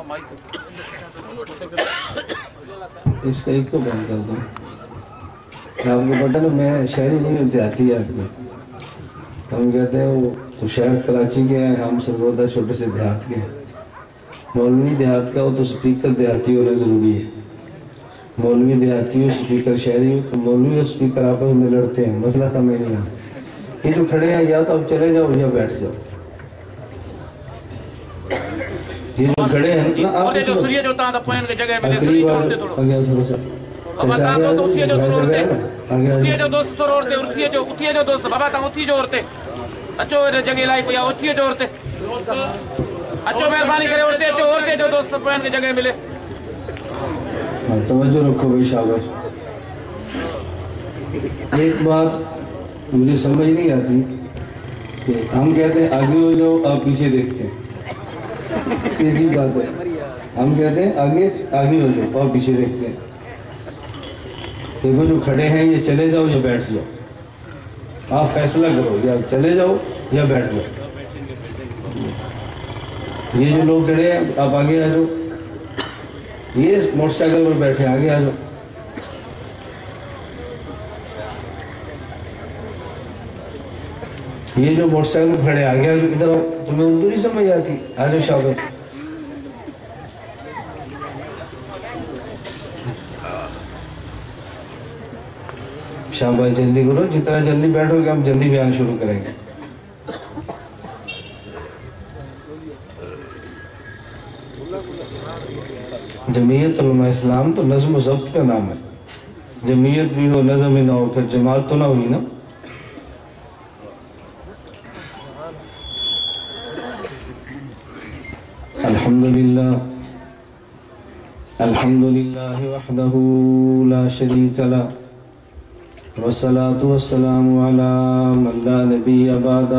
اس کا ایک کو بند کر دوں. آپ کو پتہ نا میں شہری نہیں ہوں، دیہاتی آدمی. ہم کہتے ہیں وہ تو شہر کراچی کے ہیں، ہم سرگودا چھوٹے سے دیہات کے ہیں. مولوی دیہات کا ہو تو سپیکر دیہاتی ہونا ضروری ہے. مولوی دیہاتی ہو سپیکر شہری ہو، تو مولوی اور سپیکر آپس میں لڑتے ہیں، مسئلہ سمجھ نہیں آتا. یہ جو کھڑے ہیں یا تو اب چلے جاؤ یا بیٹھ جاؤ. یہ جو کھڑے ہیں نا آپ جو سریے جو تاں دا پوین کے جگہ میں اگلی بار آگیا تھوڑا سا بابا تاں دوست اتھیے جو ضرورت ہے، اتھیے جو دوست ضرورت ہے، اتھیے جو دوست بابا تاں اتھی جو ضرورت ہے. اچو جگہ لائی پیا اتھیے جو ضرورت ہے. اچو مہربانی کرے اتھیے جو دوست پوین کے جگہ ملے. توجہ رکھو بھائی، شاباش. ایک بات مجھے سمجھ نہیں آتی کہ ہم کہتے ہیں آگے ہو جاؤ، آپ پیچھے دیکھتے ہیں. یہ عجیب بات ہے. ہم کہتے ہیں آگے ہو جاؤ، آپ پیچھے دیکھتے ہیں. دیکھو جو کھڑے ہیں یہ چلے جاؤ یا بیٹھ جاؤ. آپ فیصلہ کرو، یا چلے جاؤ یا بیٹھ جاؤ. یہ جو لوگ کھڑے ہیں آپ آگے آ جاؤ. یہ موٹر سائیکل پر بیٹھے آگے آ جاؤ. یہ جو موٹر سائیکل پر کھڑے آگے آ جاؤ. ادھر تمہیں اردو نہیں سمجھ آتی؟ آ جاؤ شاگرد. شاباش، جلدی کرو. جتنا جلدی بیٹھو گے ہم جلدی بیان شروع کریں گے. جمعیت علماء اسلام تو نظم و ضبط کا نام ہے. جمعیت بھی ہو نظم ہی نہ ہو پھر جماعت تو نہ ہوئی نا. الحمدللہ وحدہ لا شریک لہ والصلاة والسلام على من لا نبی بعد.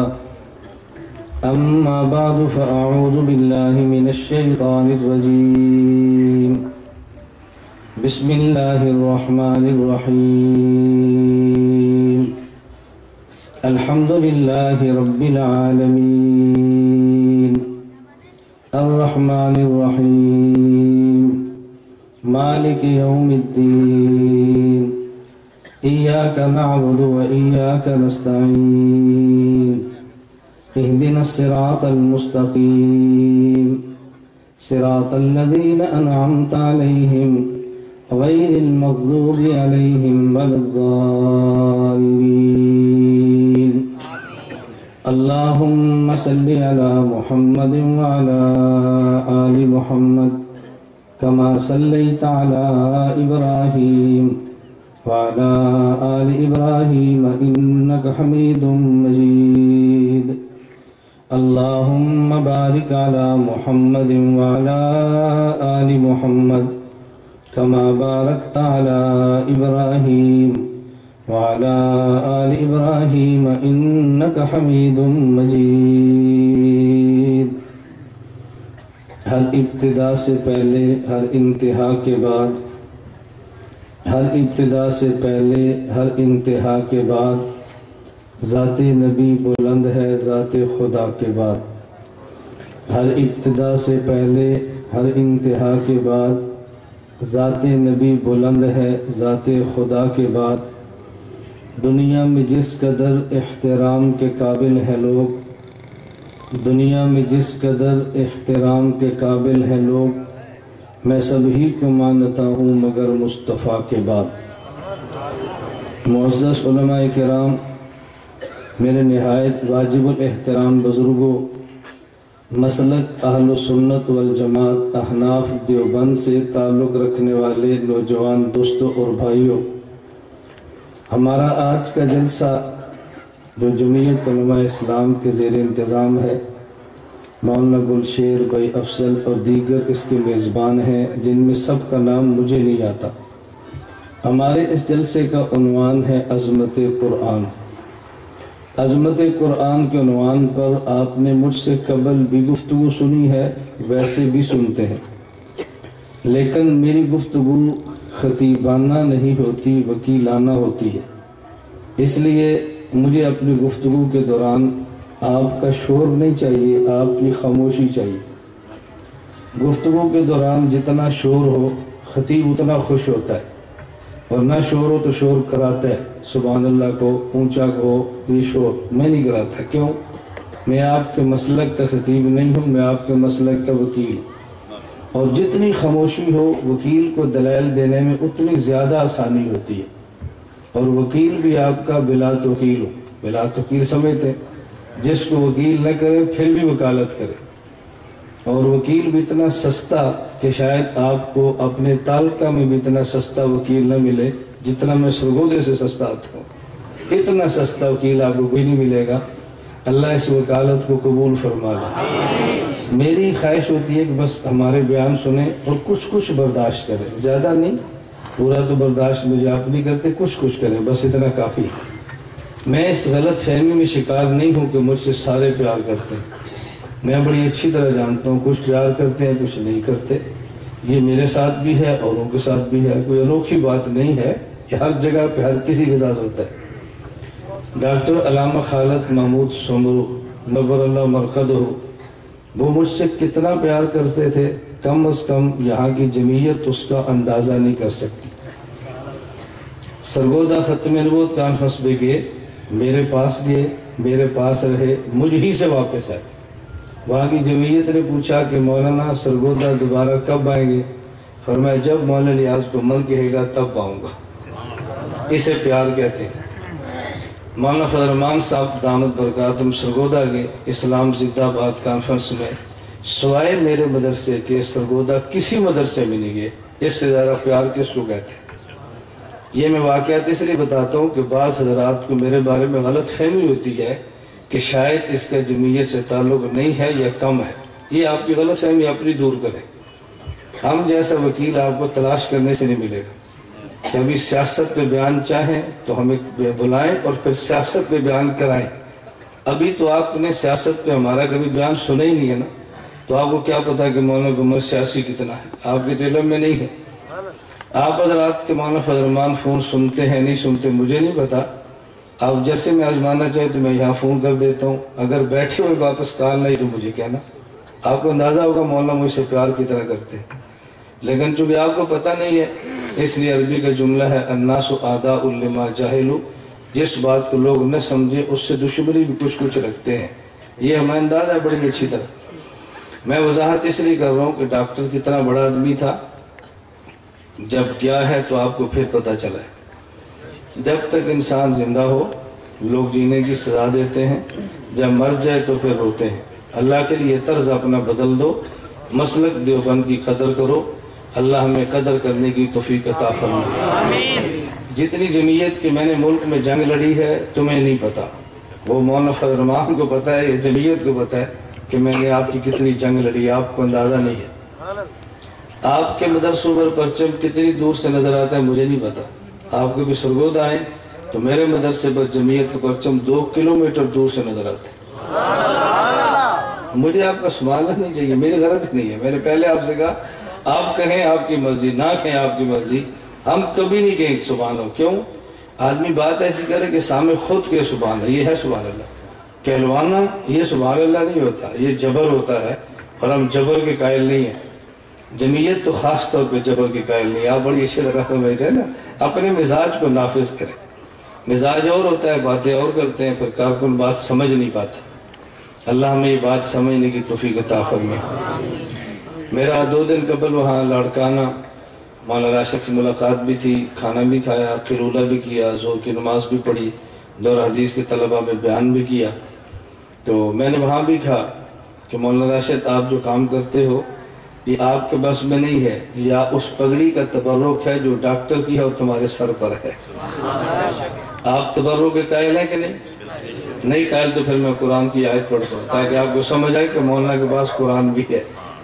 اما بعد فاعوذ باللہ من الشیطان الرجیم. بسم اللہ الرحمن الرحیم. الحمد للہ رب العالمین الرحمن الرحیم مالک یوم الدین. إياك نعبد وإياك نستعين. اهدنا الصراط المستقيم صراط الذين أنعمت عليهم غير المغضوب عليهم ولا الضالين. اللهم صل على محمد وعلى آل محمد كما صليت على إبراهيم وعلى آل إبراهيم إنك حميد مجيد. اللهم بارك على محمد وعلى آل محمد كما باركت على إبراهيم وعلى آل إبراهيم إنك حميد مجيد. ہر ابتدا سے پہلے، ہر انتہا کے بعد، ہر ابتدا سے پہلے ہر انتہا کے بعد ذات نبی بلند ہے ذات خدا کے بعد. ہر ابتدا سے پہلے ہر انتہا کے بعد ذات نبی بلند ہے ذات خدا کے بعد. دنیا میں جس قدر احترام کے قابل ہیں لوگ، دنیا میں جس قدر احترام کے قابل ہیں لوگ، میں سبھی کو مانتا ہوں مگر مصطفیٰ کے بعد. معزز علماء کرام، میرے نہایت واجب الاحترام بزرگوں، مسلک اہل سنت والجماعت احناف دیوبند سے تعلق رکھنے والے نوجوان دوستوں اور بھائیوں، ہمارا آج کا جلسہ جو جمعیت علماء اسلام کے زیر انتظام ہے، مولانا گلشیر بھائی افضل اور دیگر اس کے میزبان ہیں جن میں سب کا نام مجھے نہیں آتا. ہمارے اس جلسے کا عنوان ہے عظمت قرآن. عظمت قرآن کے عنوان پر آپ نے مجھ سے قبل بھی گفتگو سنی ہے، ویسے بھی سنتے ہیں، لیکن میری گفتگو خطیبانہ نہیں ہوتی، وکیلانہ ہوتی ہے. اس لیے مجھے اپنی گفتگو کے دوران آپ کا شور نہیں چاہیے، آپ کی خاموشی چاہیے. گفتگو کے دوران جتنا شور ہو خطیب اتنا خوش ہوتا ہے، اور نہ شور ہو تو شور کراتا ہے، سبحان اللہ کو اونچا کو یہ شور میں نہیں کراتا۔ کیوں؟ میں آپ کے مسلک کا خطیب نہیں ہوں، میں آپ کے مسلک کا وکیل ہوں، اور جتنی خاموشی ہو وکیل کو دلائل دینے میں اتنی زیادہ آسانی ہوتی ہے، اور وکیل بھی آپ کا بلا توکیل ہو۔ بلا توکیل سمجھتے ہیں جس کو وکیل نہ کرے پھر بھی وکالت کرے، اور وکیل بھی اتنا سستا کہ شاید آپ کو اپنے تعلقہ میں بھی اتنا سستا وکیل نہ ملے جتنا میں سرگودے سے سستا آتا ہوں۔ اتنا سستا وکیل آپ کو کوئی نہیں ملے گا۔ اللہ اس وکالت کو قبول فرما لے۔ میری خواہش ہوتی ہے کہ بس ہمارے بیان سنیں اور کچھ برداشت کریں، زیادہ نہیں، پورا تو برداشت مجھے آپ نہیں کرتے، کچھ کریں، بس اتنا کافی ہے۔ میں اس غلط فہمی میں شکار نہیں ہوں کہ مجھ سے سارے پیار کرتے ہیں، میں بڑی اچھی طرح جانتا ہوں کچھ پیار کرتے ہیں کچھ نہیں کرتے، یہ میرے ساتھ بھی ہے اوروں کے ساتھ بھی ہے، کوئی انوکھی بات نہیں ہے، یہ ہر جگہ پہ ہر کسی کے ساتھ ہوتا ہے۔ ڈاکٹر علامہ خالد محمود سمرو نور اللہ مرقدہ، وہ مجھ سے کتنا پیار کرتے تھے، کم از کم یہاں کی جمعیت اس کا اندازہ نہیں کر سکتی۔ سرگودہ ختم نبوت کانفرنس بھی گئے، میرے پاس گئے، میرے پاس رہے، مجھ ہی سے واپس آئے۔ وہاں کی جمعیت نے پوچھا کہ مولانا سرگودہ دوبارہ کب آئیں گے؟ فرمایا جب مولانا ریاض کو من کہے گا تب آؤں گا۔ اسے پیار کہتے ہیں۔ مولانا فضل الرحمان صاحب دامت برکاتہم سرگودہ کے اسلام زندہ آباد کانفرنس میں سوائے میرے مدرسے کے سرگودہ کسی مدرسے میں نہیں گئے، اس سے زیادہ پیار کس کو کہتے ہیں؟ یہ میں واقعات اس لیے بتاتا ہوں کہ بعض حضرات کو میرے بارے میں غلط فہمی ہوتی ہے کہ شاید اس کا جمعیت سے تعلق نہیں ہے یا کم ہے۔ یہ آپ کی غلط فہمی اپنی دور کریں۔ ہم جیسا وکیل آپ کو تلاش کرنے سے نہیں ملے گا۔ کبھی سیاست پہ بیان چاہیں تو ہمیں بلائیں اور پھر سیاست پہ بیان کرائیں۔ ابھی تو آپ نے سیاست پہ ہمارا کبھی بیان سنا ہی نہیں ہے نا، تو آپ کو کیا پتا کہ مولانا گمر سیاسی کتنا ہے، آپ کے علم میں نہیں ہے۔ آپ حضرات کے مولانا فضل الرحمان فون سنتے ہیں نہیں سنتے مجھے نہیں پتا، آپ جیسے میں آزمانا چاہے تو میں یہاں فون کر دیتا ہوں، اگر بیٹھے ہوئے واپس کال نہیں تو مجھے کہنا، آپ کو اندازہ ہوگا مولانا مجھ سے پیار کی طرح کرتے ہیں۔ لیکن چونکہ آپ کو پتہ نہیں ہے اس لیے عربی کا جملہ ہے الناس اعداء لما جاہلوا، جس بات کو لوگ نہ سمجھے اس سے دشمنی بھی کچھ رکھتے ہیں، یہ ہمیں اندازہ ہے بڑی اچھی طرح۔ میں وضاحت اس لیے کر رہا ہوں کہ ڈاکٹر کتنا بڑا آدمی تھا، جب کیا ہے تو آپ کو پھر پتہ چلا ہے۔ جب تک انسان زندہ ہو لوگ جینے کی سزا دیتے ہیں، جب مر جائے تو پھر روتے ہیں۔ اللہ کے لیے طرز اپنا بدل دو، مسلک دیوبند کی قدر کرو، اللہ ہمیں قدر کرنے کی توفیق عطا فرمائے۔ جتنی جمعیت کی میں نے ملک میں جنگ لڑی ہے تمہیں نہیں پتا، وہ مولانا فضل الرحمان کو پتا ہے، یہ جمعیت کو پتا ہے کہ میں نے آپ کی کتنی جنگ لڑی ہے، آپ کو اندازہ نہیں ہے۔ آپ کے مدرسوں پر پرچم کتنی دور سے نظر آتا ہے مجھے نہیں پتا، آپ کبھی سرگودہ آئیں تو میرے مدرسے پر جمعیت کا پرچم 2 کلومیٹر دور سے نظر آتا ہے۔ مجھے آپ کا سنبھالنا نہیں چاہیے، میری غلط نہیں ہے، میں نے پہلے آپ سے کہا آپ کہیں آپ کی مرضی، نہ کہیں آپ کی مرضی، ہم کبھی نہیں کہیں سبحان اللہ۔ کیوں؟ آدمی بات ایسی کرے کہ سامنے خود کے سبحان اللہ، یہ ہے سبحان اللہ، کہلوانا یہ سبحان اللہ نہیں ہوتا، یہ جبر ہوتا ہے، اور ہم جبر کے قائل نہیں ہیں۔ جمعیت تو خاص طور پہ جبر کے قائل نہیں، آپ بڑی اچھی طرح بیٹھے ہیں نا، اپنے مزاج کو نافذ کریں۔ مزاج اور ہوتا ہے، باتیں اور کرتے ہیں، پھر کارکن بات سمجھ نہیں پاتا۔ اللہ ہمیں یہ بات سمجھنے کی توفیق عطا فرمائے۔ میرا 2 دن قبل وہاں لاڑکانہ مولانا راشد سے ملاقات بھی تھی، کھانا بھی کھایا، قیلولہ بھی کیا، ظہر کی نماز بھی پڑھی، دور حدیث کے طلبہ میں بیان بھی کیا۔ تو میں نے وہاں بھی کہا کہ مولانا راشد آپ جو کام کرتے ہو یہ آپ کے بس میں نہیں ہے، یا اس پگڑی کا تبرک ہے جو ڈاکٹر کی ہے اور تمہارے سر پر ہے۔ آپ تبرک کے قائل ہیں کہ نہیں قائل؟ تو پھر میں قرآن کی آیت پڑھتا ہوں تاکہ آپ کو سمجھ آئے کہ مولانا کے پاس قرآن بھی ہے۔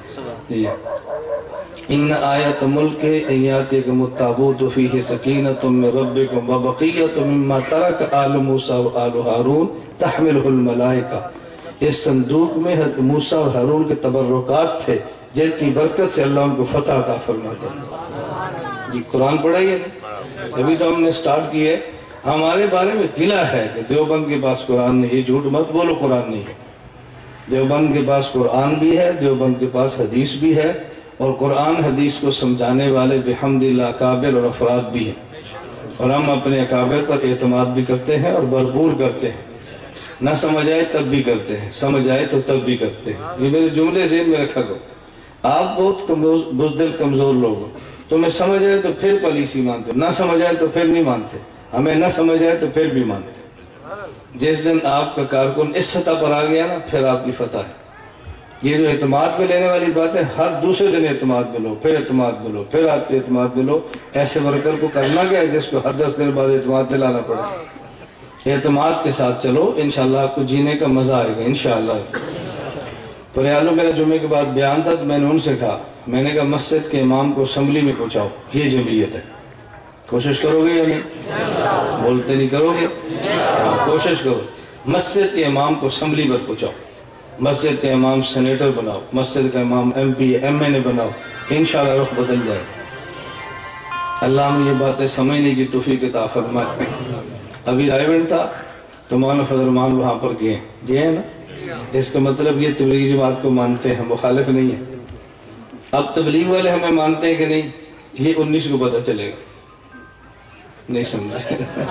ان آیت ملک ایاتکم التابوت فیہ سکینۃ من ربکم وبقیۃ مما ترک آل موسیٰ و آل ہارون تحملہ الملائکہ، اس صندوق میں حضرت موسیٰ اور ہارون کے تبرکات تھے جن کی برکت سے اللہ ان کو فتح عطا فرماتا ہے۔ یہ قرآن پڑھا ہی ہے نا، ابھی تو ہم نے سٹارٹ کی ہے۔ ہمارے بارے میں گلہ ہے کہ دیوبند کے پاس قرآن نہیں ہے، جھوٹ مت بولو قرآن نہیں ہے۔ دیوبند کے پاس قرآن بھی ہے، دیوبند کے پاس حدیث بھی ہے، اور قرآن حدیث کو سمجھانے والے بحمدللہ اکابر اور افراد بھی ہیں، اور ہم اپنے اکابر پر اعتماد بھی کرتے ہیں اور بھرپور کرتے ہیں۔ نہ سمجھ آئے تب بھی کرتے ہیں، سمجھ آئے تو تب بھی کرتے ہیں۔ یہ میرے جملے ذہن میں رکھا کرو۔ آپ بہت بزدل کمزور لوگ ہو، تمہیں سمجھ آئے تو پھر پالیسی مانتے، نہ سمجھ آئے تو پھر نہیں مانتے، ہمیں نہ سمجھ آئے تو پھر بھی مانتے۔ جس دن آپ کا کارکن اس سطح پر آ گیا نا، پھر آپ کی فتح ہے۔ یہ جو اعتماد پہ لینے والی بات ہے، ہر دوسرے دن اعتماد ملو، پھر اعتماد ملو، پھر آپ کے اعتماد ملو۔ ایسے ورکر کو کرنا کیا ہے جس کو ہر 10 دن بعد اعتماد دلانا پڑے؟ اعتماد کے ساتھ چلو، انشاءاللہ آپ کو جینے کا مزہ آئے گا انشاءاللہ۔ پریالوں میرا جمعے کے بعد بیان تھا، تو میں نے ان سے کہا، میں نے کہا مسجد کے امام کو اسمبلی میں پہنچاؤ، یہ جمعیت ہے۔ کوشش کرو گے یا نہیں؟ بولتے نہیں، کرو گے؟ کوشش کرو، مسجد کے امام کو اسمبلی پر پہنچاؤ، مسجد کے امام سینیٹر بناؤ، مسجد کا امام M P M N A بناؤ، انشاءاللہ رخ بدل جائے۔ اللہ ہمیں یہ باتیں سمجھنے کی توفیق عطا فرمائے۔ ابھی ایونٹ تھا تو مولانا فضل الرحمان وہاں پر گئے ہیں نا، اس کا مطلب یہ تبلیغی جماعت کو مانتے ہیں، مخالف نہیں ہے۔ اب تبلیغ والے ہمیں مانتے ہیں کہ نہیں، یہ 19 کو پتہ چلے گا۔ نہیں سمجھے؟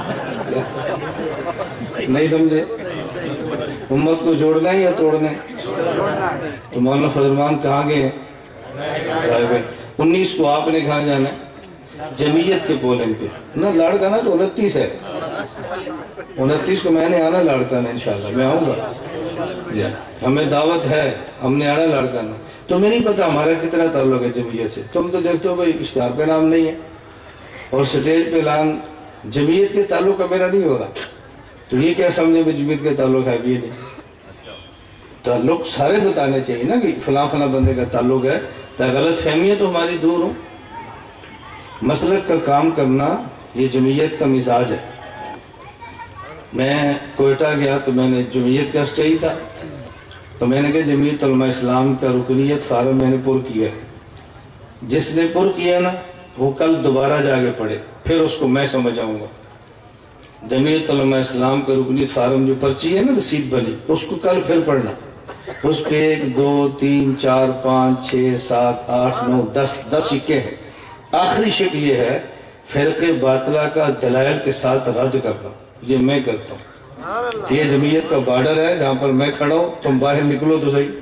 نہیں سمجھے؟ امت کو جوڑنا ہے یا توڑنا ہے؟ تو مولانا فضل الرحمان کہاں گئے ہیں؟ 19 کو آپ نے کہاں جانا ہے؟ جمعیت کے پولنگ پہ نہ لڑکا نا، تو 29 ہے، 29 کو میں نے آنا لڑکا نا، انشاءاللہ میں آؤں گا۔ ہمیں دعوت ہے، ہم نے آنا لڑکا نا۔ تمہیں نہیں پتا ہمارا کتنا تعلق ہے جمعیت سے؟ تم تو دیکھتے ہو بھائی اشتہار پہ نام نہیں ہے اور سٹیج پہ اعلان جمعیت کے تعلق کا میرا نہیں ہو رہا، تو یہ کیا سمجھے بھی جمعیت کے تعلق ہے؟ بھی نہیں، تعلق سارے بتانے چاہیے نا کہ فلاں فلاں بندے کا تعلق ہے، تاکہ غلط فہمیاں تو ہماری دور ہوں۔ مسلک کا کام کرنا یہ جمعیت کا مزاج ہے۔ میں کوئٹہ گیا تو میں نے جمعیت کا اسٹیج تھا، تو میں نے کہا جمعیت علماء اسلام کا رکنیت فارم میں نے پر کیا ہے، جس نے پر کیا نا وہ کل دوبارہ جا کے پڑھے، پھر اس کو میں سمجھ آؤں گا۔ جمعیت علماء اسلام کا رکنیت فارم جو پرچی ہے نا، رسید بنی، اس کو کل پھر پڑھنا، اس پہ 1 2 3 4 5 6 7 8 9 10 سکے ہیں۔ آخری شک یہ ہے فرقے باطلہ کا دلائل کے ساتھ رد کرنا، یہ میں کرتا ہوں۔ یہ جمعیت کا بارڈر ہے جہاں پر میں کھڑا ہوں، تم باہر نکلو تو صحیح۔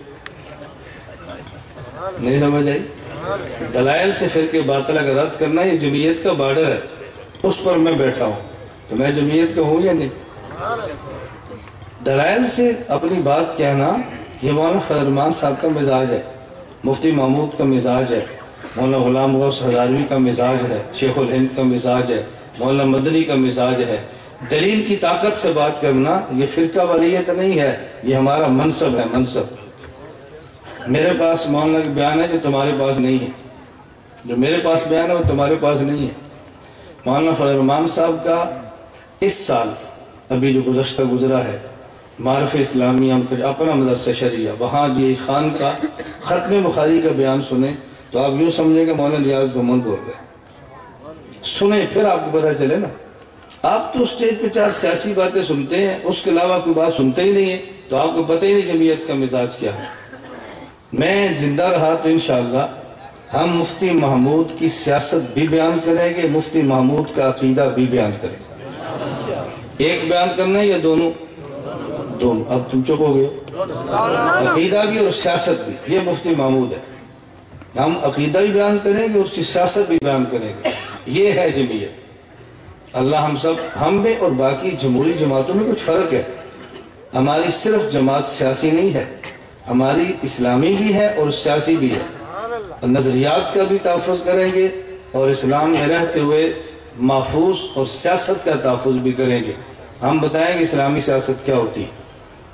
نہیں سمجھ آئی؟ دلائل سے فرقے باطلہ کا رد کرنا یہ جمعیت کا بارڈر ہے، اس پر میں بیٹھا ہوں، تو میں جمعیت کا ہوں یا نہیں؟ دلائل سے اپنی بات کہنا یہ مولانا فضل الرحمان صاحب کا مزاج ہے، مفتی محمود کا مزاج ہے، مولانا غلام غوث ہزاروی کا مزاج ہے، شیخ الہند کا مزاج ہے، مولانا مدنی کا مزاج ہے۔ دلیل کی طاقت سے بات کرنا یہ فرقہ والیت نہیں ہے، یہ ہمارا منصب ہے، منصب۔ میرے پاس مولانا کا بیان ہے جو تمہارے پاس نہیں ہے، جو میرے پاس بیان ہے وہ تمہارے پاس نہیں ہے۔ مولانا فضل الرحمان صاحب کا اس سال ابھی جو گزرا ہے معرف اسلامیہ کا اپنا مدرسہ شریعہ، وہاں یہ خان کا ختم بخاری کا بیان سنیں تو آپ یوں سمجھیں کہ مولانا ریاض گھومن بول رہے، سنیں پھر آپ کو پتہ چلے نا۔ آپ تو اسٹیج پہ 4 سیاسی باتیں سنتے ہیں، اس کے علاوہ کوئی بات سنتے ہی نہیں ہے، تو آپ کو پتہ ہی نہیں جمعیت کا مزاج کیا ہے۔ میں زندہ رہا تو انشاءاللہ ہم مفتی محمود کی سیاست بھی بیان کریں گے، مفتی محمود کا عقیدہ بھی بیان کریں گے۔ ایک بیان کرنا ہے یا دونوں؟ دونوں۔ اب تم چپ ہو گئے، عقیدہ بھی اور سیاست بھی، یہ مفتی محمود ہے۔ ہم عقیدہ بھی بیان کریں گے، اس کی سیاست بھی بیان کریں گے، یہ ہے جمعیت۔ اللہ ہم سب، ہم میں اور باقی جمہوری جماعتوں میں کچھ فرق ہے۔ ہماری صرف جماعت سیاسی نہیں ہے، ہماری اسلامی بھی ہے اور سیاسی بھی ہے۔ نظریات کا بھی تحفظ کریں گے اور اسلام میں رہتے ہوئے محفوظ اور سیاست کا تحفظ بھی کریں گے۔ ہم بتائیں گے اسلامی سیاست کیا ہوتی ہے۔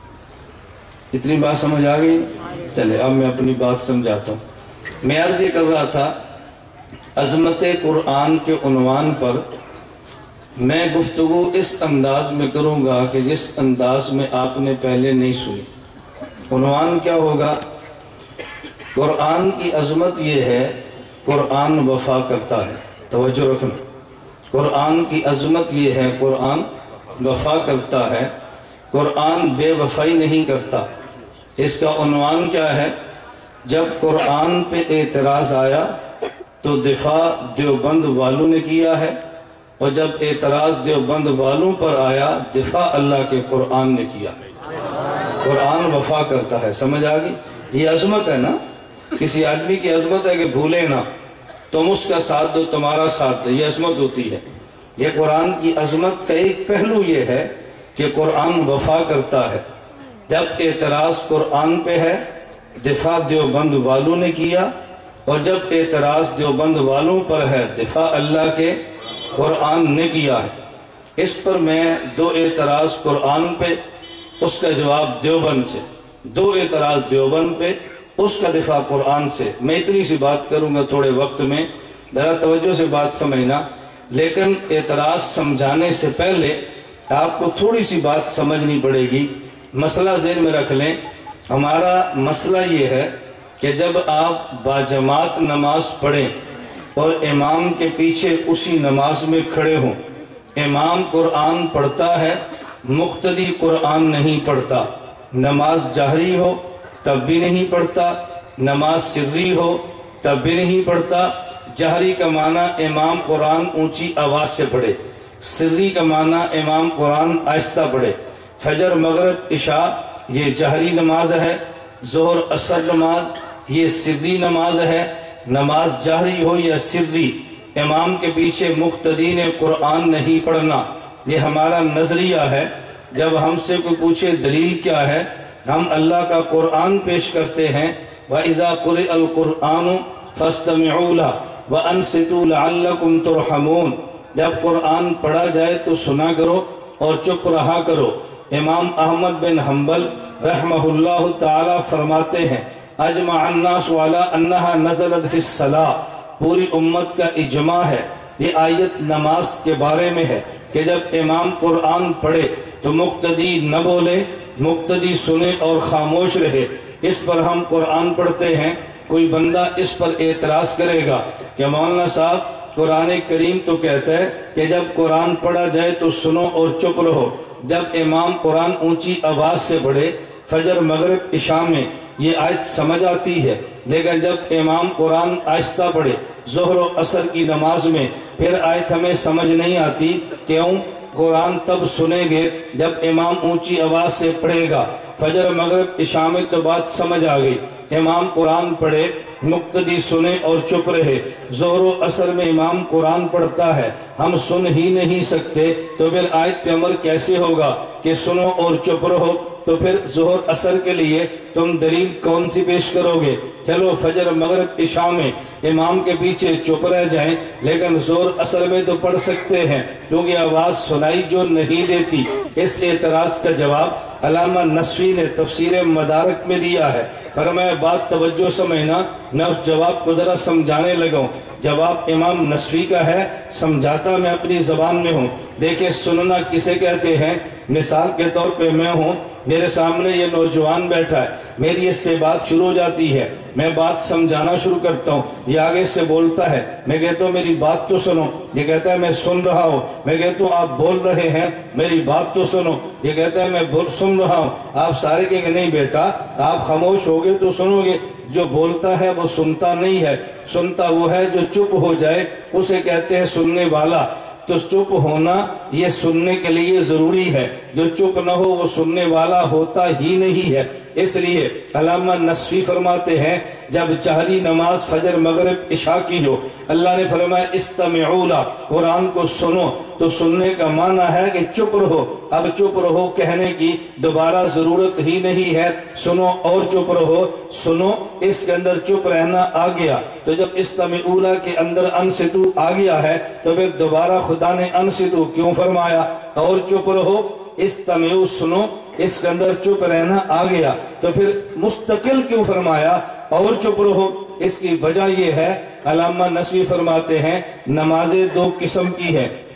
اتنی بات سمجھ آ گئی؟ چلے اب میں اپنی بات سمجھاتا ہوں۔ میں عرض یہ کر رہا تھا، عظمت قرآن کے عنوان پر میں گفتگو اس انداز میں کروں گا کہ جس انداز میں آپ نے پہلے نہیں سنی۔ عنوان کیا ہوگا؟ قرآن کی عظمت یہ ہے، قرآن وفا کرتا ہے۔ توجہ رکھنا، قرآن کی عظمت یہ ہے، قرآن وفا کرتا ہے، قرآن بے وفائی نہیں کرتا۔ اس کا عنوان کیا ہے؟ جب قرآن پہ اعتراض آیا تو دفاع دیوبند والوں نے کیا ہے، اور جب اعتراض دیوبند والوں پر آیا دفاع اللہ کے قرآن نے کیا۔ قرآن وفا کرتا ہے، سمجھ آگئی؟ یہ عظمت ہے نا، کسی آدمی کی عظمت ہے کہ بھولے نہ، تم اس کا ساتھ دو تمہارا ساتھ دو، یہ عظمت ہوتی ہے۔ یہ قرآن کی عظمت کا ایک پہلو یہ ہے کہ قرآن وفا کرتا ہے۔ جب اعتراض قرآن پہ ہے دفاع دیوبند والوں نے کیا، اور جب اعتراض دیوبند والوں پر ہے دفاع اللہ کے قرآن نے کیا ہے۔ اس پر میں دو اعتراض قرآن پہ، اس کا جواب دیوبند سے، دو اعتراض دیوبند پہ، اس کا دفاع قرآن سے۔ میں اتنی سی بات کروں گا تھوڑے وقت میں، ذرا توجہ سے بات سمجھنا، لیکن اعتراض سمجھانے سے پہلے آپ کو تھوڑی سی بات سمجھنی پڑے گی۔ مسئلہ ذہن میں رکھ لیں، ہمارا مسئلہ یہ ہے کہ جب آپ باجماعت نماز پڑھیں اور امام کے پیچھے اسی نماز میں کھڑے ہوں، امام قرآن پڑھتا ہے، مقتدی قرآن نہیں پڑھتا، نماز جہری ہو تب بھی نہیں پڑھتا، نماز سری ہو تب بھی نہیں پڑھتا۔ جہری کا معنی امام قرآن اونچی آواز سے پڑھے، سری کا معنی امام قرآن آہستہ پڑھے۔ فجر مغرب عشاء یہ جہری نماز ہے، ظہر عصر نماز یہ سری نماز ہے۔ نماز جہری ہو یا سری، امام کے پیچھے مقتدی نے قرآن نہیں پڑھنا، یہ ہمارا نظریہ ہے۔ جب ہم سے کوئی پوچھے دلیل کیا ہے، ہم اللہ کا قرآن پیش کرتے ہیں، وَإِذَا قُرِئَ الْقُرْآنُ فَاسْتَمِعُوا لَهُ وَأَنصِتُوا لَعَلَّكُمْ تُرْحَمُونَ۔ جب قرآن پڑھا جائے تو سنا کرو اور چپ رہا کرو۔ امام احمد بن حنبل رحمہ اللہ تعالی فرماتے ہیں، اجمع الناس علی انہا نزلت فی الصلاۃ، پوری امت کا اجماع ہے، یہ آیت نماز کے بارے میں ہے کہ جب امام قرآن پڑھے تو مقتدی نہ بولے، مقتدی سنے اور خاموش رہے۔ اس پر ہم قرآن پڑھتے ہیں۔ کوئی بندہ اس پر اعتراض کرے گا کہ مولانا صاحب قرآن کریم تو کہتا ہے کہ جب قرآن پڑھا جائے تو سنو اور چپ رہو، جب امام قرآن اونچی آواز سے پڑھے، فجر مغرب عشاء میں یہ آیت سمجھ آتی ہے، لیکن جب امام قرآن آہستہ پڑھے ظہر و عصر کی نماز میں پھر آیت ہمیں سمجھ نہیں آتی۔ کیوں؟ قرآن تب سنیں گے جب امام اونچی آواز سے پڑھے گا۔ فجر مغرب عشاء میں تو بات سمجھ آ گئی، امام قرآن پڑھے، مقتدی سنے اور چپ رہے۔ ظہر و عصر میں امام قرآن پڑھتا ہے، ہم سن ہی نہیں سکتے، تو پھر آیت پہ عمل کیسے ہوگا کہ سنو اور چپ رہو؟ تو پھر ظہر عصر کے لیے تم دلیل کون سی پیش کرو گے؟ چلو فجر مغرب عشاء میں امام کے پیچھے چپ رہ جائیں، لیکن ظہر عصر میں تو پڑھ سکتے ہیں کیونکہ آواز سنائی جو نہیں دیتی۔ اس اعتراض کا جواب علامہ نصفی نے تفسیر مدارک میں دیا ہے۔ فرمایا بات توجہ سمجھنا، میں اس جواب کو ذرا سمجھانے لگا ہوں۔ جواب امام نصفی کا ہے، سمجھاتا میں اپنی زبان میں ہوں۔ دیکھیں سننا کسے کہتے ہیں؟ مثال کے طور پہ میں ہوں، میرے سامنے یہ نوجوان بیٹھا ہے، میری اس سے بات شروع ہو جاتی ہے، میں بات سمجھانا شروع کرتا ہوں، یہ آگے سے بولتا ہے، میں کہتا ہوں میری بات تو سنو، یہ کہتا ہے میں سن رہا ہوں، میں کہتا ہوں آپ بول رہے ہیں میری بات تو سنو، یہ کہتا ہے میں سن رہا ہوں۔ آپ سارے کہیں گے نہیں بیٹا آپ خاموش ہوگے تو سنو گے، جو بولتا ہے وہ سنتا نہیں ہے، سنتا وہ ہے جو چپ ہو جائے، اسے کہتے ہیں سننے والا۔ تو چپ ہونا یہ سننے کے لیے ضروری ہے، جو چپ نہ ہو وہ سننے والا ہوتا ہی نہیں ہے۔ اس لیے علامہ نصفی فرماتے ہیں جب جہری نماز فجر مغرب عشاء کی ہو، اللہ نے فرمایا استمعوا لہ، قرآن کو سنو، تو سننے کا معنی ہے کہ چپ رہو۔ اب چپ رہو کہنے کی دوبارہ ضرورت ہی نہیں ہے، سنو اور چپ رہو، سنو اس کے اندر چپ رہنا آ گیا۔ تو جب استمعوا لہ کے اندر انصتو آ گیا ہے تو پھر دوبارہ خدا نے انصتو کیوں فرمایا؟ اور چپ رہو، استمعوا سنو، اس کے اندر چپ رہنا آ گیا تو پھر مستقل کیوں فرمایا اور چپ رہو؟ اس کی وجہ یہ ہے، علامہ نصفی فرماتے ہیں نمازیں دو قسم کی ہے،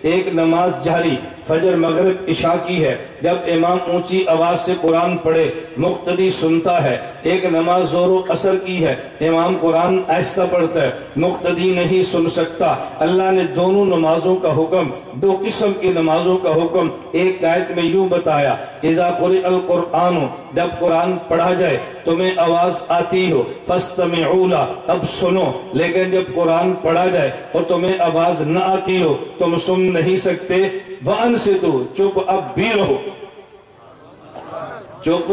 ایک نماز جہری فجر مغرب عشاء کی ہے، جب امام اونچی آواز سے قرآن پڑھے مقتدی سنتا ہے۔ ایک نماز ظہر و عصر کی ہے، امام قرآن آہستہ پڑھتا ہے، مقتدی نہیں سن سکتا۔ اللہ نے دونوں نمازوں کا حکم، دو قسم کی نمازوں کا حکم ایک آیت میں یوں بتایا، اذا قرئ القرآن، جب قرآن پڑھا جائے تمہیں آواز آتی ہو، فاستمعوا لہ، اب سنو۔ لیکن جب قرآن پڑھا جائے اور تمہیں آواز نہ آتی ہو، تم سن نہیں سکتے، وانصتوا، چپ اب بھی رہو، چپ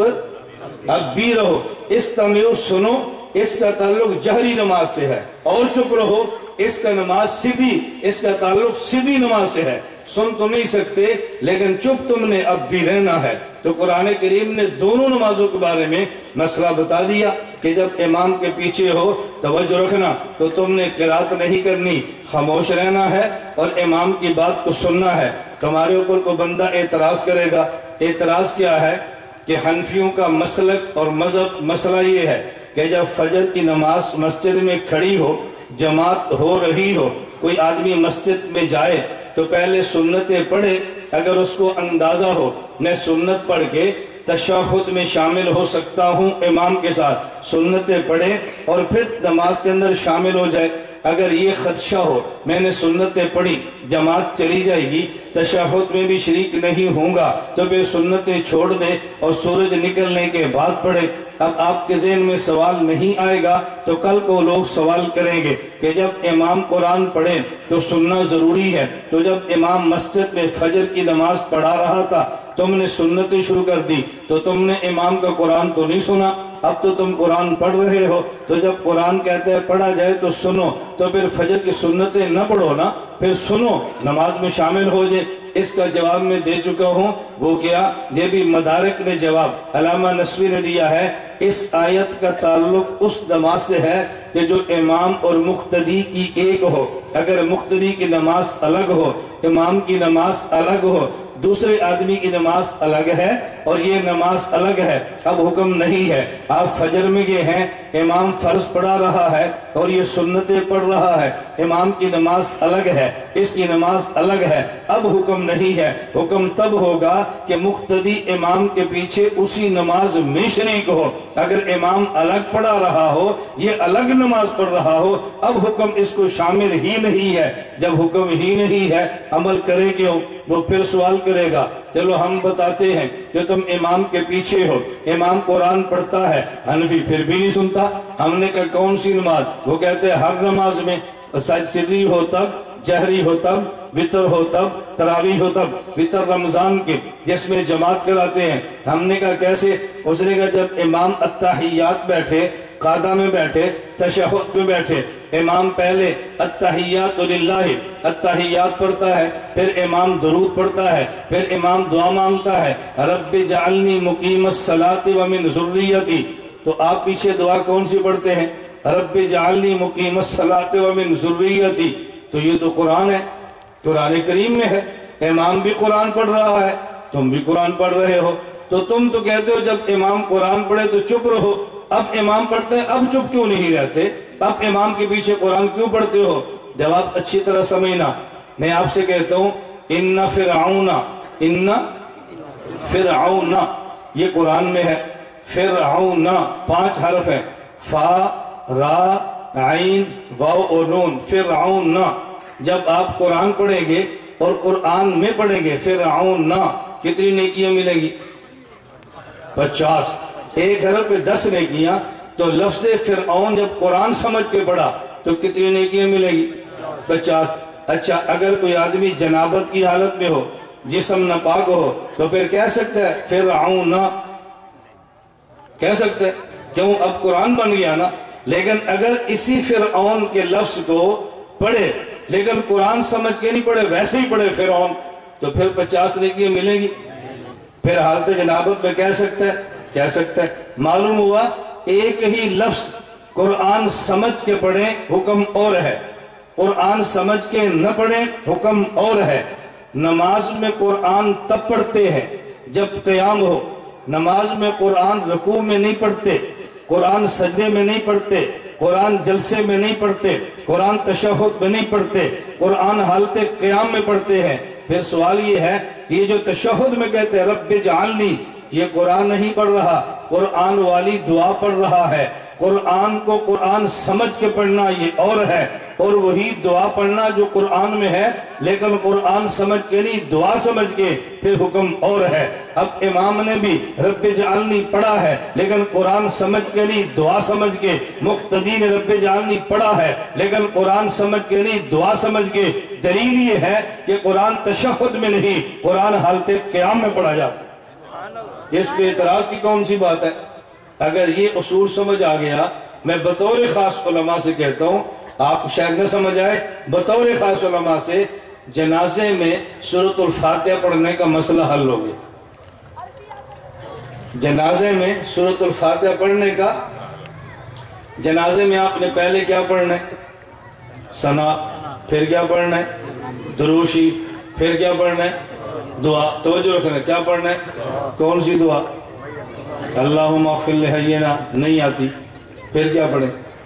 اب بھی رہو۔ استمعوا، سنو، اس کا تعلق جہری نماز سے ہے، اور چپ رہو اس کا نماز سیدھی، اس کا تعلق سیدھی نماز سے ہے۔ سن تو نہیں سکتے لیکن چپ تم نے اب بھی رہنا ہے۔ تو قرآن کریم نے دونوں نمازوں کے بارے میں مسئلہ بتا دیا کہ جب امام کے پیچھے ہو توجہ رکھنا، تو تم نے قرات نہیں کرنی، خاموش رہنا ہے اور امام کی بات کو سننا ہے۔ تمہارے اوپر کوئی بندہ اعتراض کرے گا، اعتراض کیا ہے کہ حنفیوں کا مسلک اور مذہب مسئلہ یہ ہے کہ جب فجر کی نماز مسجد میں کھڑی ہو، جماعت ہو رہی ہو، کوئی آدمی مسجد میں جائے تو پہلے سنتیں پڑھے، اگر اس کو اندازہ ہو میں سنت پڑھ کے تشہد میں شامل ہو سکتا ہوں امام کے ساتھ، سنتیں پڑھے اور پھر نماز کے اندر شامل ہو جائے۔ اگر یہ خدشہ ہو میں نے سنتیں پڑھی، جماعت چلی جائے گی، تشہد میں بھی شریک نہیں ہوں گا، تو پھر سنتیں چھوڑ دے اور سورج نکلنے کے بعد پڑھے۔ اب آپ کے ذہن میں سوال نہیں آئے گا تو کل کو لوگ سوال کریں گے کہ جب امام قرآن پڑھے تو سننا ضروری ہے، تو جب امام مسجد میں فجر کی نماز پڑھا رہا تھا تم نے سنتیں شروع کر دی، تو تم نے امام کا قرآن تو نہیں سنا، اب تو تم قرآن پڑھ رہے ہو، تو جب قرآن کہتے ہیں پڑھا جائے تو سنو، تو پھر فجر کی سنتیں نہ پڑھو نا، پھر سنو، نماز میں شامل ہو جائے۔ اس کا جواب میں دے چکا ہوں، وہ کیا، یہ بھی مدارک نے جواب علامہ نسوی نے دیا ہے۔ اس آیت کا تعلق اس نماز سے ہے کہ جو امام اور مقتدی کی ایک ہو، اگر مقتدی کی نماز الگ ہو، امام کی نماز الگ ہو، دوسرے آدمی کی نماز الگ ہے اور یہ نماز الگ ہے، اب حکم نہیں ہے۔ آپ فجر میں یہ ہیں، امام فرض پڑھا رہا ہے اور یہ سنتیں پڑھ رہا ہے، امام کی نماز الگ ہے، اس کی نماز الگ ہے، اب حکم نہیں ہے۔ حکم تب ہوگا کہ مقتدی امام کے پیچھے اسی نماز میں شریک ہو۔ اگر امام الگ پڑھا رہا ہو، یہ الگ نماز پڑھ رہا ہو، اب حکم اس کو شامل ہی نہیں ہے۔ جب حکم ہی نہیں ہے عمل کرے کیوں؟ وہ پھر سوال کرے گا، چلو ہم بتاتے ہیں کہ تم امام کے پیچھے ہو، امام قرآن پڑھتا ہے، حنفی پھر بھی نہیں سنتا۔ ہم نے کہا کون سی نماز؟ وہ کہتے ہیں ہر نماز میں، سری ہو تب، جہری ہو تب، وطر ہو تب، تراویح ہو تب، وطر رمضان کے جس میں جماعت کراتے ہیں۔ ہم نے کہا کیسے؟ اس نے کہا جب امام التحیات بیٹھے، قعدہ میں بیٹھے، تشہد میں بیٹھے، امام پہلے التحیات للہ، التحیات پڑھتا ہے، پھر امام درود پڑھتا ہے، پھر امام دعا مانگتا ہے، رب جعلنی مقیم الصلاۃ ومن ذریتی، تو آپ پیچھے دعا کون سی پڑھتے ہیں؟ رب جعلنی مقیم الصلاۃ ومن ذریتی۔ تو یہ تو قرآن ہے، قرآن کریم میں ہے، امام بھی قرآن پڑھ رہا ہے، تم بھی قرآن پڑھ رہے ہو، تو تم تو کہتے ہو جب امام قرآن پڑھے تو چپ رہو، اب امام پڑھتے ہیں اب چپ کیوں نہیں رہتے؟ اب امام کے پیچھے قرآن کیوں پڑھتے ہو؟ جواب اچھی طرح سمجھنا، میں آپ سے کہتا ہوں ان فرعون، یہ قرآن میں ہے، فرعون 5 حرف ہیں، فا، را، عین، واو اور نون، فرعون۔ جب آپ قرآن پڑھیں گے اور قرآن میں پڑھیں گے فرعون، کتنی نیکیاں ملیں گی؟ 50۔ ایک حرف پہ 10 نیکیاں، تو لفظ فرعون جب قرآن سمجھ کے پڑھا تو کتنی نیکیاں ملیں گی؟ 50۔ اچھا، اگر کوئی آدمی جنابت کی حالت میں ہو، جسم ناپاک ہو، تو پھر کہہ سکتا ہے فرعون، کہہ سکتے ہیں، کیوں؟ اب قرآن بن گیا نا۔ لیکن اگر اسی فرعون کے لفظ کو پڑھے لیکن قرآن سمجھ کے نہیں پڑھے، ویسے ہی پڑھے فرعون، تو پھر 50 نیکیاں ملیں گی۔ پھر حالت جنابت میں کہہ سکتا ہے، کہہ سکتا ہے۔ معلوم ہوا ایک ہی لفظ قرآن سمجھ کے پڑھیں حکم اور ہے، قرآن سمجھ کے نہ پڑھیں حکم اور ہے۔ نماز میں قرآن تب پڑھتے ہیں جب قیام ہو، نماز میں قرآن رکوع میں نہیں پڑھتے، قرآن سجدے میں نہیں پڑھتے، قرآن جلسے میں نہیں پڑھتے، قرآن تشہد میں نہیں پڑھتے، قرآن حالت قیام میں پڑھتے ہیں۔ پھر سوال یہ ہے، یہ جو تشہد میں کہتے ہیں رب اجعلنی، یہ قرآن نہیں پڑھ رہا، قرآن والی دعا پڑھ رہا ہے۔ قرآن کو قرآن سمجھ کے پڑھنا یہ اور ہے، اور وہی دعا پڑھنا جو قرآن میں ہے، لیکن قرآن سمجھ کے نہیں، دعا سمجھ کے پھر حکم اور ہے۔ اب امام نے بھی رب اجعلنی پڑھا ہے، لیکن قرآن سمجھ کے نہیں، دعا سمجھ کے۔ مقتدی نے رب اجعلنی پڑھا ہے، لیکن قرآن سمجھ کے نہیں، دعا سمجھ کے۔ دلیل یہ ہے کہ قرآن تشہد میں نہیں، قرآن حالت قیام میں پڑھا جاتا ہے۔ اس پہ اعتراض کی کون سی بات ہے؟ اگر یہ اصول سمجھ آ گیا، میں بطور خاص علماء سے کہتا ہوں، آپ شاید نہ سمجھ آئے، بطور خاص علماء سے جنازے میں سورۃ الفاتحہ پڑھنے کا مسئلہ حل ہو گیا۔ جنازے میں سورۃ الفاتحہ پڑھنے کا، جنازے میں آپ نے پہلے کیا پڑھنا ہے؟ ثنا، پھر کیا پڑھنا ہے؟ درود شریف، پھر کیا پڑھنا ہے؟ دعا۔ توجہ رکھنا، کیا پڑھنا ہے؟ کون سی دعا؟ اللہم اغفر لحینا نہیں آتی، پھر کیا پڑھیں؟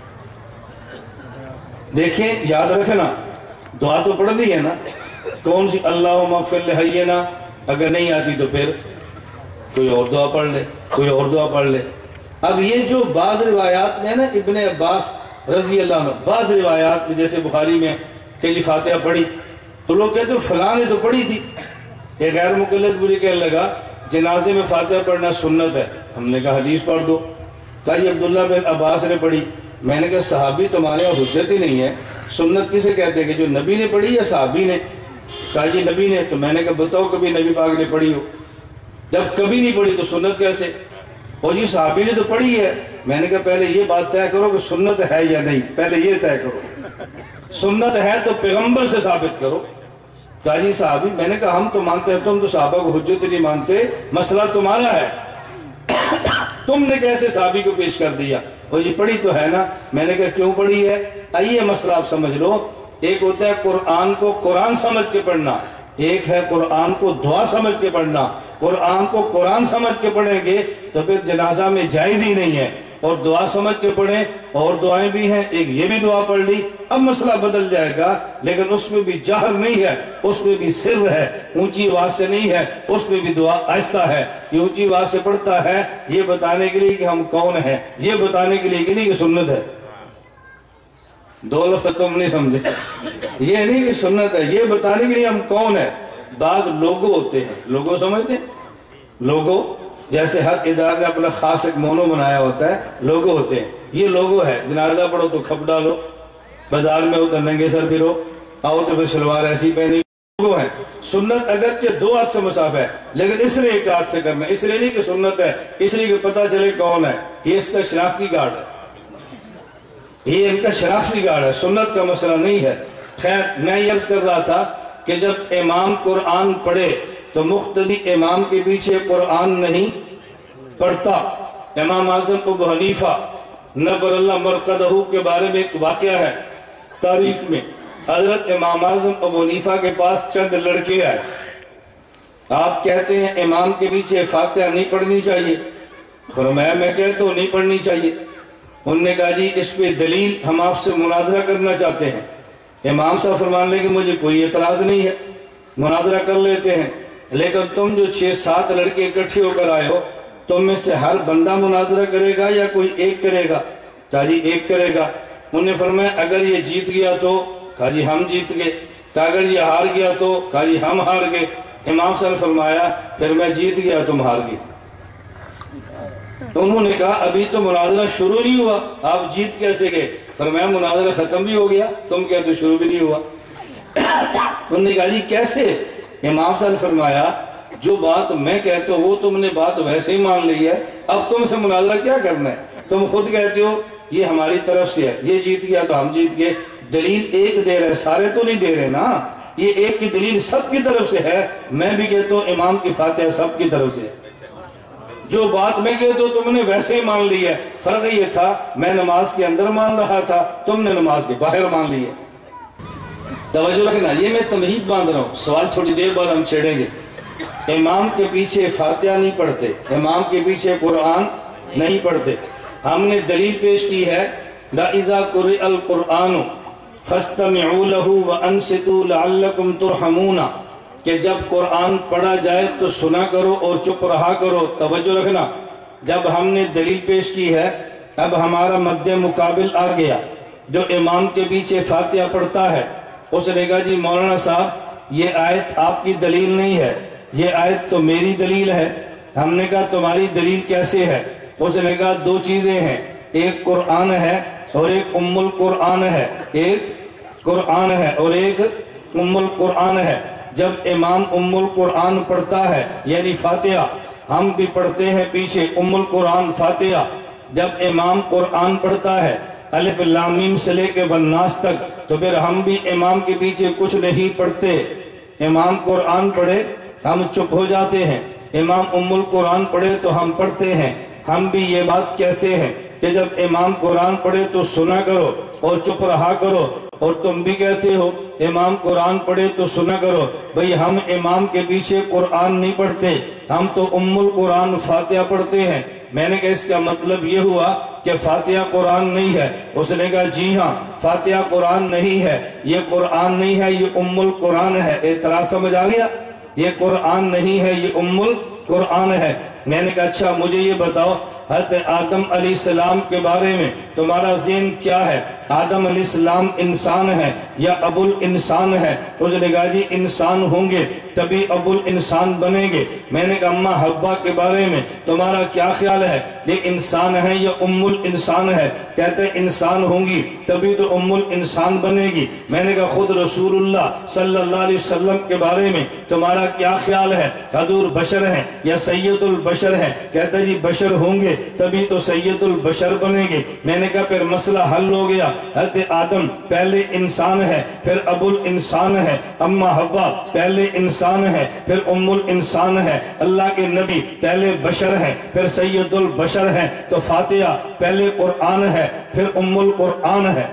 دیکھیں، یاد رکھنا، دعا تو پڑھ دی ہے نا، کون سی؟ اللہم اغفر لحینا۔ اگر نہیں آتی تو پھر کوئی اور دعا پڑھ لے، کوئی اور دعا پڑھ لے۔ اب یہ جو بعض روایات میں نا، ابن عباس رضی اللہ عنہ، بعض روایات میں جیسے بخاری میں کہ جی فاتحہ پڑھی، تو لوگ کہتے ہیں فلاں نے تو پڑھی تھی۔ ایک غیر مقلد مجھے کہنے لگا جنازے میں فاتحہ پڑھنا سنت ہے۔ ہم نے کہا حدیث پڑھ دو۔ کہا یہ عبداللہ بن عباس نے پڑھی۔ میں نے کہا صحابی تمہارے یہاں حجت ہی نہیں ہے، سنت کسے کہتے ہیں کہ جو نبی نے پڑھی یا صحابی نے؟ کہا جی نبی نے۔ تو میں نے کہا بتاؤ کبھی نبی پاک نے پڑھی ہو؟ جب کبھی نہیں پڑھی تو سنت کیسے؟ اور جی صحابی نے تو پڑھی ہے۔ میں نے کہا پہلے یہ بات طے کرو کہ سنت ہے یا نہیں، پہلے یہ طے کرو۔ سنت ہے تو پیغمبر سے ثابت کرو۔ کہا جی صحابی۔ میں نے کہا ہم تو مانتے ہیں، تم تو صحابہ کو حجت نہیں مانتے، مسئلہ تمہارا ہے، تم نے کیسے صحابی کو پیش کر دیا؟ اور یہ پڑھی تو ہے نا۔ میں نے کہا کیوں پڑھی ہے؟ آئیے مسئلہ آپ سمجھ لو۔ ایک ہوتا ہے قرآن کو قرآن سمجھ کے پڑھنا، ایک ہے قرآن کو دعا سمجھ کے پڑھنا۔ قرآن کو قرآن سمجھ کے پڑھیں گے تو پھر جنازہ میں جائز ہی نہیں ہے، اور دعا سمجھ کے پڑھیں، اور دعائیں بھی ہیں، ایک یہ بھی دعا پڑھ لی۔ اب مسئلہ بدل جائے گا، لیکن اس میں بھی جہر نہیں ہے، اس میں بھی سر ہے، اونچی آواز سے نہیں ہے، اس میں بھی دعا آہستہ ہے۔ یہ اونچی آواز سے پڑھتا ہے یہ بتانے کے لیے کہ ہم کون ہیں، یہ بتانے کے لیے کہ نہیں کہ سنت ہے۔ دو لفظ تم نہیں سمجھے، یہ نہیں کہ سنت ہے، یہ بتانے کے لیے ہم کون ہیں۔ بعض لوگو ہوتے ہیں، لوگو سمجھتے ہیں؟ لوگو جیسے ہر ادارے نے اپنا خاص ایک مونو بنایا ہوتا ہے، لوگو ہوتے ہیں۔ یہ لوگو ہے، جنازہ پڑھو تو کھپ ڈالو، بازار میں ہو تو ننگے سر پھرو، آؤ تو پھر شلوار ایسی پہنی، لوگو ہے۔ سنت اگرچہ دو ہاتھ سے مسافہ ہے، لیکن اس لیے ایک ہاتھ سے کرنا، اس لیے نہیں کہ سنت ہے، اس لیے کہ پتہ چلے کون ہے۔ یہ اس کا شناختی کارڈ ہے، یہ ان کا شناختی کارڈ ہے، سنت کا مسئلہ نہیں ہے۔ خیر، میں یہ عرض کر رہا تھا کہ جب امام قرآن پڑھے تو مقتدی امام کے پیچھے قرآن نہیں پڑھتا۔ امام اعظم ابو حنیفہ نبر اللہ مرقدہ کے بارے میں ایک واقعہ ہے تاریخ میں۔ حضرت امام اعظم ابو حنیفہ کے پاس چند لڑکے آئے، آپ کہتے ہیں امام کے پیچھے فاتحہ نہیں پڑھنی چاہیے۔ فرمایا میں کہتا ہوں نہیں پڑھنی چاہیے۔ انہوں نے کہا جی اس پہ دلیل ہم آپ سے مناظرہ کرنا چاہتے ہیں۔ امام صاحب فرمانے لگے مجھے کوئی اعتراض نہیں ہے، مناظرہ کر لیتے ہیں، لیکن تم جو 6-7 لڑکے اکٹھے ہو کر آئے ہو، تم میں سے ہر بندہ مناظرہ کرے گا یا کوئی ایک کرے گا؟ کہا جی ایک کرے گا۔ انہوں نے فرمایا اگر یہ جیت گیا تو؟ کہا جی ہم جیت گئے۔ کہا اگر یہ ہار گیا تو؟ کہا جی ہم ہار گئے۔ امام صاحب نے فرمایا پھر میں جیت گیا تم ہار گئے۔ تو انہوں نے کہا ابھی تو مناظرہ شروع نہیں ہوا، آپ جیت کیسے گئے؟ فرمایا مناظرہ ختم بھی ہو گیا، تم کہتے ہو شروع بھی نہیں ہوا۔ انہوں نے کہا جی کیسے؟ امام صاحب نے فرمایا جو بات میں کہتا ہوں وہ تم نے بات ویسے ہی مان لی ہے، اب تم سے مناظرہ کیا کرنا ہے؟ تم خود کہتے ہو یہ ہماری طرف سے ہے، یہ جیت گیا تو ہم جیت گئے۔ دلیل ایک دے رہے، سارے تو نہیں دے رہے نا، یہ ایک کی دلیل سب کی طرف سے ہے۔ میں بھی کہتا ہوں امام کی فاتحہ سب کی طرف سے ہے، جو بات میں کہتا ہوں تم نے ویسے ہی مان لی ہے۔ فرق یہ تھا میں نماز کے اندر مان رہا تھا، تم نے نماز کے باہر مان لی ہے۔ توجہ رکھنا، یہ میں تمہید باندھ رہا ہوں، سوال تھوڑی دیر بعد ہم چھیڑیں گے۔ امام کے پیچھے فاتحہ نہیں پڑھتے، امام کے پیچھے قرآن نہیں پڑھتے۔ ہم نے دلیل پیش کی ہے لَإِذَا قُرِئَ الْقُرْآنُ فَاسْتَمِعُوا لَهُ وَأَنصِتُوا لَعَلَّكُمْ تُرْحَمُونَ کہ جب قرآن پڑھا جائے تو سنا کرو اور چپ رہا کرو. توجہ رکھنا، جب ہم نے دلیل پیش کی ہے، اب ہمارا مد مقابل آ گیا جو امام کے پیچھے فاتحہ پڑھتا ہے. اس نے کہا جی مولانا صاحب یہ آیت آپ کی دلیل نہیں ہے، یہ آیت تو میری دلیل ہے. ہم نے کہا تمہاری دلیل کیسے ہے؟ اس نے کہا دو چیزیں ہیں، ایک قرآن ہے اور ایک ام القرآن ہے. ایک قرآن ہے اور ایک ام القرآن ہے. جب امام ام القرآن پڑھتا ہے یعنی فاتحہ، ہم بھی پڑھتے ہیں پیچھے ام القرآن فاتحہ. جب امام قرآن پڑھتا ہے الف لام میم سے لے کے والناس تک، تو پھر ہم بھی امام کے پیچھے کچھ نہیں پڑھتے. امام قرآن پڑھے ہم چپ ہو جاتے ہیں، امام ام القرآن پڑھے تو ہم پڑھتے ہیں. ہم بھی یہ بات کہتے ہیں کہ جب امام قرآن پڑھے تو سنا کرو اور چپ رہا کرو. اور تم بھی کہتے ہو امام قرآن پڑھے تو سنا کرو. بھئی ہم امام کے پیچھے قرآن نہیں پڑھتے، ہم تو ام القرآن فاتحہ پڑھتے ہیں. میں نے کہا اس کا مطلب یہ ہوا کہ فاتحہ قرآن نہیں ہے. اس نے کہا جی ہاں فاتحہ قرآن نہیں ہے، یہ قرآن نہیں ہے، یہ ام القرآن ہے. اعتراض سمجھ آ گیا؟ یہ قرآن نہیں ہے، یہ ام القرآن ہے. میں نے کہا اچھا مجھے یہ بتاؤ حضرت آدم علیہ السلام کے بارے میں تمہارا ذہن کیا ہے؟ آدم علیہ السلام انسان ہے یا ابو الانسان ہے؟ اس نے کہا جی انسان ہوں گے تبھی ابو الانسان بنیں گے. میں نے کہا اماں حوا کے بارے میں تمہارا کیا خیال ہے؟ یہ انسان ہے یا ام الانسان ہے؟ کہتے انسان ہوں گی تبھی تو ام الانسان بنے گی. میں نے کہا خود رسول اللہ صلی اللہ علیہ وسلم کے بارے میں تمہارا کیا خیال ہے؟ حضور بشر ہیں یا سید البشر ہیں؟ کہتے جی بشر ہوں گے تبھی تو سید البشر بنے گے. میں نے کہا پھر مسئلہ حل ہو گیا. حضرت آدم پہلے انسان ہے پھر ابو الانسان ہے، اماں حوا پہلے انسان ہے پھر ام الانسان ہے. اللہ کے نبی پہلے بشر ہیں پھر سید البشر ہیں. تو فاتحہ پہلے قرآن ہے پھر ام القرآن ہے.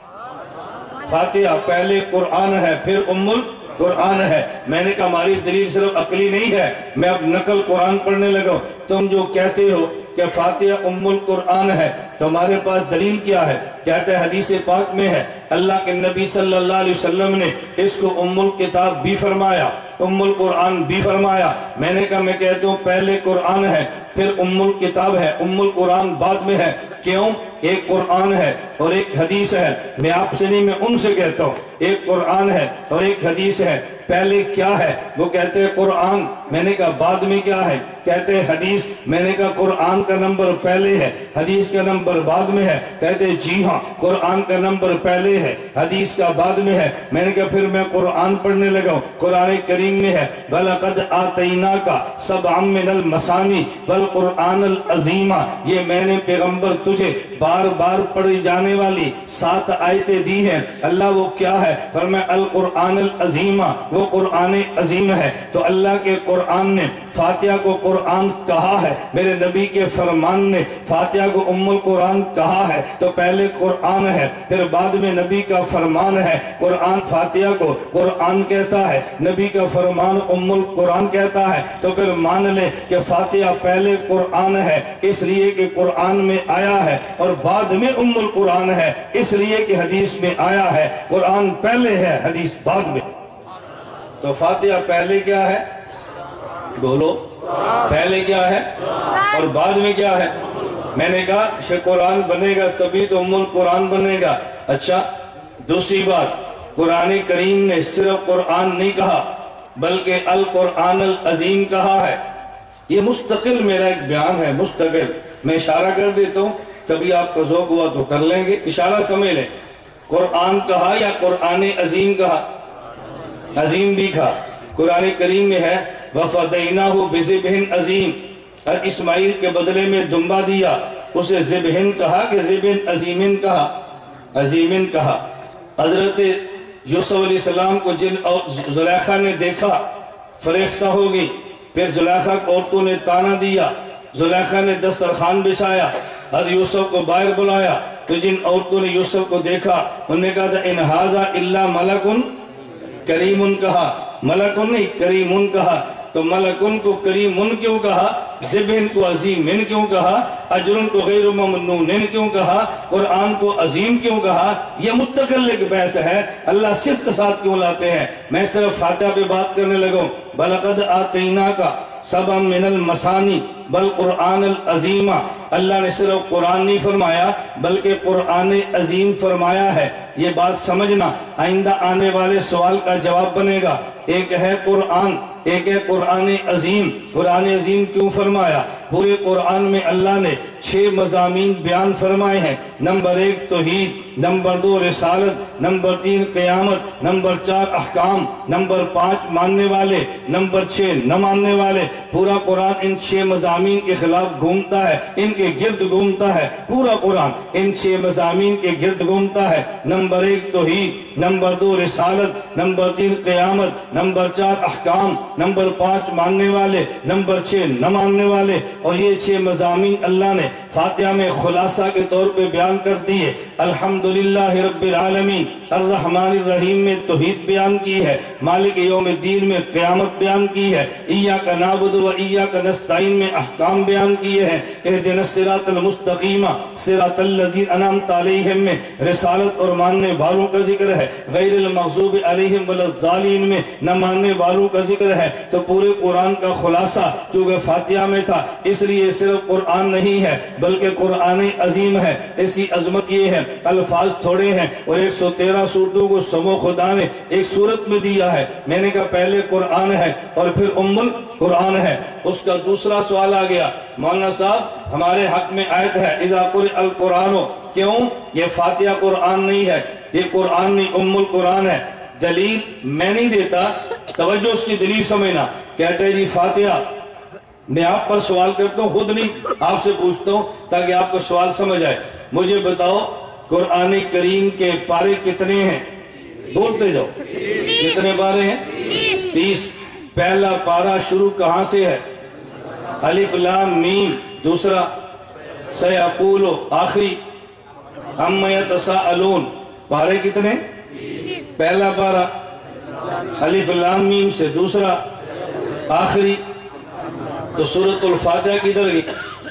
فاتحہ پہلے قرآن ہے پھر ام القرآن ہے. میں نے کہا ہماری دلیل صرف عقلی نہیں ہے، میں اب نقل قرآن پڑھنے لگا. تم جو کہتے ہو کہ فاتحہ ام القرآن ہے تو ہمارے پاس دلیل کیا ہے؟ کہتے ہیں حدیث پاک میں ہے اللہ کے نبی صلی اللہ علیہ وسلم نے اس کو ام الکتاب بھی فرمایا، ام القرآن بھی فرمایا. میں نے کہا میں کہتا ہوں پہلے قرآن ہے پھر ام الکتاب ہے، ام القرآن بعد میں ہے. کیوں؟ ایک قرآن ہے اور ایک حدیث ہے. میں آپ سے نہیں، میں ان سے کہتا ہوں ایک قرآن ہے اور ایک حدیث ہے. پہلے کیا ہے؟ وہ کہتے ہیں قرآن. میں نے کہا بعد میں کیا ہے؟ کہتے ہیں حدیث. میں نے کہا قرآن کا نمبر پہلے ہے حدیث کا نمبر بعد میں ہے. کہتے ہیں جی ہاں قرآن کا نمبر پہلے ہے حدیث کا بعد میں ہے. میں نے کہا پھر میں قرآن پڑھنے لگا ہوں. قرآن کریم میں ہے وَلَقَدْ آتَيْنَاكَ سَبْعًا مِنَ الْمَثَانِي وَالْقُرْآنَ الْعَظِيمَ. یہ میں نے پیغمبر تجھے بار بار پڑھی جانے والی 7 آیتیں دی ہیں. اللہ وہ کیا ہے؟ فرمایا القرآن العظیم، وہ قرآن عظیم ہے. تو اللہ کے قرآن نے فاتحہ کو قرآن کہا ہے، میرے نبی کے فرمان نے فاتحہ کو ام القرآن کہا ہے. تو پہلے قرآن ہے پھر بعد میں نبی کا فرمان ہے. قرآن فاتحہ کو قرآن کہتا ہے، نبی کا فرمان ام القرآن کہتا ہے. تو پھر مان لے کہ فاتحہ پہلے قرآن ہے اس لیے کہ قرآن میں آیا ہے اور بعد میں ام القرآن ہے اس لیے کہ حدیث میں آیا ہے. قرآن پہلے ہے حدیث بعد میں. تو فاتحہ پہلے کیا ہے؟ بولو پہلے کیا ہے اور بعد میں کیا ہے؟ میں نے کہا کہ قرآن بنے گا تبھی تو ام القرآن بنے گا. اچھا دوسری بات، قرآن کریم نے صرف قرآن نہیں کہا بلکہ القرآن العظیم کہا ہے. یہ مستقل میرا ایک بیان ہے، مستقل. میں اشارہ کر دیتا ہوں، کبھی آپ کو ذوق ہوا تو کر لیں گے. اشارہ سمجھ لیں. قرآن کہا یا قرآن عظیم کہا؟ عظیم بھی کہا. قرآن کریم میں ہے وَفَدَيْنَاهُ بِذِبْحٍ عَظِيمٍ. اور اسماعیل کے بدلے میں دمبا دیا، اسے ذبحن کہا کہ ذبحن عظیمن کہا؟ عظیمن کہا. حضرت یوسف علیہ السلام کو جن زلیخا نے دیکھا فریفتہ ہو گئی. پھر زلیخا عورتوں نے تانا دیا، زلیخا نے دسترخوان بچھایا، حضرت یوسف کو باہر بلایا. تو جن عورتوں نے یوسف کو دیکھا انہوں نے کہا ان ھذا الا ملک کریم کہا، ملک نہیں کریمن کہا. تو ملکن کو کریمن کیوں کہا، ذبن کو عظیمن کیوں کہا، اجرن کو غیر ممنون کیوں کہا، قرآن کو عظیم کیوں کہا؟ یہ مستقل ایک بحث ہے، اللہ صفت کے ساتھ کیوں لاتے ہیں؟ میں صرف فاتحہ پہ بات کرنے لگوں۔ بَلَقَدْ آتَيْنَاكَ سَبْعًا مِنَ الْمَثَانِي بل قرآن العظیم، اللہ نے صرف قرآن نہیں فرمایا بلکہ قرآن عظیم فرمایا ہے۔ یہ بات سمجھنا، آئندہ آنے والے سوال کا جواب بنے گا۔ ایک ہے قرآن، ایک ہے قرآن عظیم۔ قرآن عظیم کیوں فرمایا؟ پورے قرآن میں اللہ نے 6 مضامین بیان فرمائے ہیں۔ نمبر 1 توحید، نمبر 2 رسالت، نمبر 3 قیامت، نمبر 4 احکام، نمبر 5 ماننے والے، نمبر 6 نہ ماننے والے۔ پورا قرآن ان 6 مضامین کے خلاف گھومتا ہے، ان کے گرد گھومتا ہے۔ پورا قرآن ان 6 مضامین کے گرد گھومتا ہے۔ نمبر 1 توحید، نمبر 2 رسالت، نمبر 3 قیامت، نمبر 4 احکام، نمبر 5 ماننے والے، نمبر 6 نہ ماننے والے۔ اور یہ 6 مضامین اللہ نے فاتحہ میں خلاصہ کے طور پہ بیان کر دیے۔ الحمدللہ رب العالمین، الرحمن الرحیم میں توحید بیان کی ہے، مالک یوم الدین میں قیامت بیان کی ہے، ایاک نعبد و ایاک نستعین میں احکام بیان کیے ہیں، اہدنا الصراط المستقیم صراط الذین انعمت علیہم میں رسالت اور ماننے والوں کا ذکر ہے، غیر المغضوب علیہم ولا الضالین میں نہ ماننے والوں کا ذکر ہے۔ تو پورے قرآن کا خلاصہ چونکہ فاتحہ میں تھا، اس لیے صرف قرآن نہیں ہے بلکہ قرآن عظیم ہے۔ اس کی عظمت یہ ہے، الفاظ تھوڑے ہیں اور 113 سورتوں کو سمو خدا نے ایک سورت میں دیا ہے۔ میں نے کہا پہلے قرآن ہے اور پھر ام القرآن ہے۔ اس کا دوسرا سوال آ گیا، مولانا صاحب ہمارے حق میں آیت ہے اذا قرئ القرآن، کیوں؟ یہ فاتحہ قرآن نہیں ہے، یہ قرآن نہیں ام القرآن ہے۔ دلیل میں نہیں دیتا، توجہ اس کی دلیل سمجھنا۔ کہتے ہیں جی فاتحہ، میں آپ پر سوال کرتا ہوں، خود نہیں آپ سے پوچھتا ہوں تاکہ آپ کو سوال سمجھ آئے۔ مجھے بتاؤ قرآن کریم کے پارے کتنے ہیں؟ بولتے جاؤ، کتنے پارے ہیں؟ 30۔ پہلا پارہ شروع کہاں سے ہے؟ الف لام میم۔ دوسرا سیقول، آخری عما یتساءلون۔ پارے کتنے؟ پہلا پارہ الف لام میم سے، دوسرا آخری۔ تو سورۃ الفاتحہ کدھر گئی؟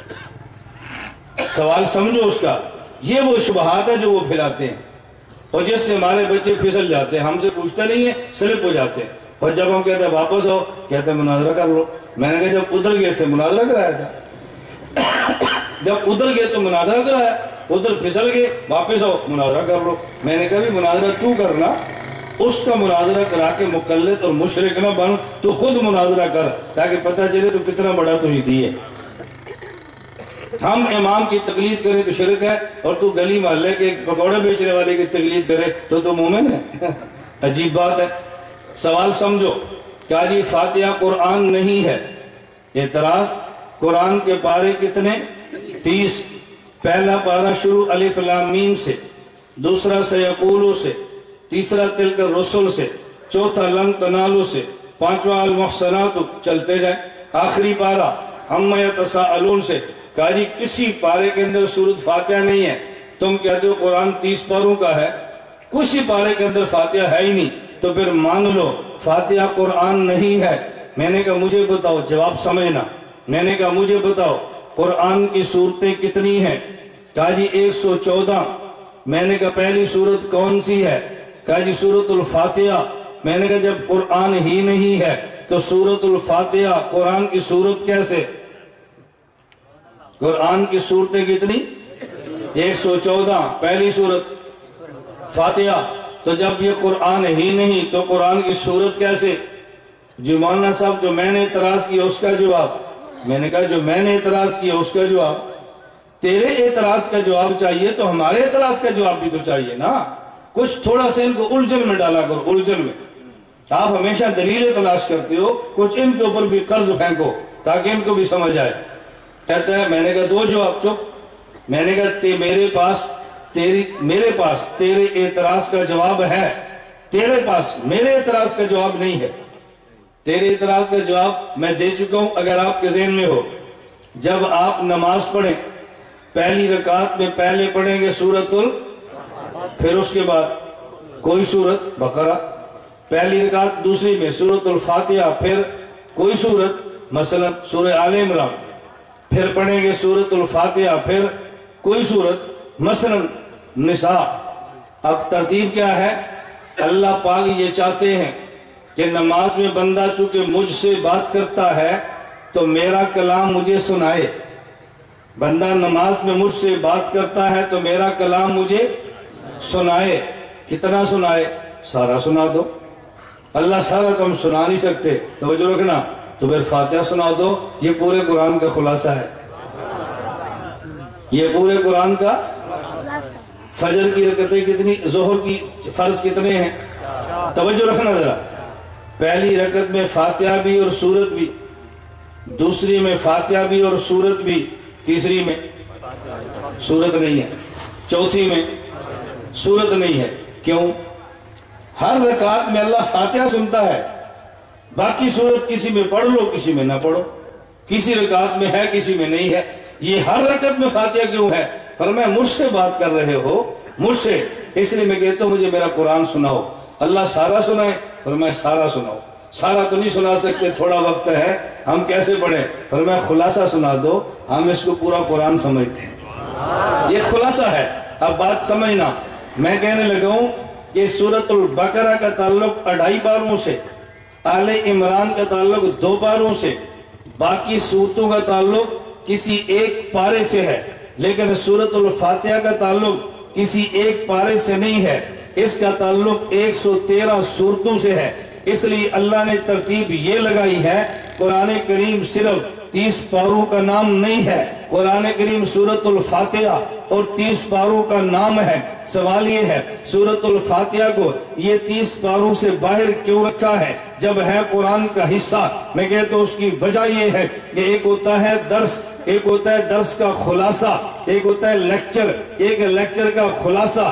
سوال سمجھو اس کا۔ یہ وہ شبہات ہے جو وہ پھیلاتے ہیں اور جس سے ہمارے بچے پھسل جاتے ہیں، ہم سے پوچھتے نہیں ہیں، سلپ ہو جاتے ہیں۔ اور جب ہم کہتے ہیں واپس آؤ، کہتے ہیں مناظرہ کر لو۔ میں نے کہا جب ادھر گئے تھے مناظرہ کرایا تھا، جب ادھر گئے تو مناظرہ کرایا، ادھر پھسل گئے واپس آؤ مناظرہ کر لو۔ میں نے کہا بھی مناظرہ تو کرنا، اس کا مناظرہ کرا کے مقلد اور مشرک نہ بن، تو خود مناظرہ کر تاکہ پتہ چلے تو کتنا بڑا توحیدی ہے۔ ہم امام کی تقلید کریں تو شرک ہے، اور تو گلی محلے کے پکوڑے بیچنے والے کی تقلید کرے تو مومن ہے۔ عجیب بات ہے۔ سوال سمجھو، کہا جی فاتحہ قرآن نہیں ہے۔ اعتراض، قرآن کے پارے کتنے؟ 30۔ پہلا پارہ شروع الف لام میم سے، دوسرا سیقولو سے، تیسرا تلک الرسل سے، چوتھا لن تنالو سے، پانچواں المحصنات، چلتے جائیں۔ آخری پارہ عما یتساءلون سے۔ کہا جی کسی پارے کے اندر سورۃ فاتحہ نہیں ہے۔ تم کہتے ہو قرآن 30 پاروں کا ہے، کسی پارے کے اندر فاتحہ ہے ہی نہیں، تو پھر مان لو فاتحہ قرآن نہیں ہے۔ میں نے کہا مجھے بتاؤ، جواب سمجھنا۔ میں نے کہا مجھے بتاؤ قرآن کی صورتیں کتنی ہیں؟ کہا جی 114۔ میں نے کہا پہلی صورت کون سی ہے؟ کہا جی سورۃ الفاتحہ۔ میں نے کہا جب قرآن ہی نہیں ہے تو سورۃ الفاتحہ قرآن کی صورت کیسے؟ قرآن کی صورتیں کتنی؟ 114، پہلی صورت فاتحہ۔ تو جب یہ قرآن ہی نہیں تو قرآن کی صورت کیسے؟ جو مولانا صاحب جو میں نے اعتراض کیا اس کا جواب۔ میں نے کہا جو میں نے اعتراض کیا اس کا جواب، تیرے اعتراض کا جواب چاہیے تو ہمارے اعتراض کا جواب بھی تو چاہیے نا۔ کچھ تھوڑا سا ان کو الجھن میں ڈالا کرو، الجھن میں۔ آپ ہمیشہ دلیلیں تلاش کرتے ہو، کچھ ان کے اوپر بھی قرض پھینکو تاکہ ان کو بھی سمجھ آئے۔ کہتا ہے میں نے کہا 2 جواب، چپ۔ میں نے کہا میرے پاس تیرے اعتراض کا جواب ہے، تیرے پاس میرے اعتراض کا جواب نہیں ہے۔ تیرے اعتراض کا جواب میں دے چکا ہوں، اگر آپ کے ذہن میں ہو۔ جب آپ نماز پڑھیں، پہلی رکعت میں پہلے پڑھیں گے سورۃ پھر اس کے بعد کوئی سورت بقرہ، پہلی رکعت دوسری میں سورۃ الفاتحہ، پھر کوئی सूरत مثلا سورہ آل عمران، پھر پڑھیں گے سورۃ الفاتحہ، پھر کوئی सूरत مثلا نساء۔ اب ترتیب کیا ہے؟ اللہ پاک یہ چاہتے ہیں کہ نماز میں بندہ چونکہ مجھ سے بات کرتا ہے تو میرا کلام مجھے سنائے۔ بندہ نماز میں مجھ سے بات کرتا ہے تو میرا کلام مجھے سنائے۔ کتنا سنائے؟ سارا سنا دو۔ اللہ سارا کم سنا نہیں سکتے، توجہ رکھنا، تو پھر فاتحہ سنا دو۔ یہ پورے قرآن کا خلاصہ ہے، یہ پورے قرآن کا۔ فجر کی رکعتیں کتنی، ظہر کی فرض کتنے ہیں؟ توجہ رکھنا ذرا، پہلی رکعت میں فاتحہ بھی اور سورت بھی، دوسری میں فاتحہ بھی اور سورت بھی، تیسری میں سورت نہیں ہے، چوتھی میں سورت نہیں ہے۔ کیوں؟ ہر رکعت میں اللہ فاتحہ سنتا ہے، باقی سورت کسی میں پڑھ لو کسی میں نہ پڑھو، کسی رکعت میں ہے کسی میں نہیں ہے۔ یہ ہر رکعت میں فاتحہ کیوں ہے؟ فرمایا مجھ سے بات کر رہے ہو، مجھ سے، اس لیے میں کہتا ہوں مجھے میرا قرآن سناؤ۔ اللہ سارا سنائے؟ فرمایا سارا سناؤ۔ سارا تو نہیں سنا سکتے، تھوڑا وقت ہے، ہم کیسے پڑھیں؟ فرمایا خلاصہ سنا دو، ہم اس کو پورا قرآن سمجھتے ہیں۔ یہ خلاصہ ہے۔ اب بات سمجھنا، میں کہنے لگا ہوں کہ سورۃ البقرہ کا تعلق 2.5 پاروں سے، آل عمران کا تعلق 2 پاروں سے، باقی سورتوں کا تعلق کسی ایک پارے سے ہے، لیکن سورۃ الفاتحہ کا تعلق کسی ایک پارے سے نہیں ہے، اس کا تعلق 113 سورتوں سے ہے۔ اس لیے اللہ نے ترتیب یہ لگائی ہے، قرآن کریم صرف 30 پاروں کا نام نہیں ہے، قرآن کریم سورۃ الفاتحہ اور 30 پاروں کا نام ہے۔ سوال یہ ہے سورۃ الفاتحہ کو یہ 30 پاروں سے باہر کیوں رکھا ہے جب ہے قرآن کا حصہ؟ میں کہتا ہوں اس کی وجہ یہ ہے کہ ایک ہوتا ہے درس، ایک ہوتا ہے درس کا خلاصہ، ایک ہوتا ہے لیکچر، ایک لیکچر کا خلاصہ۔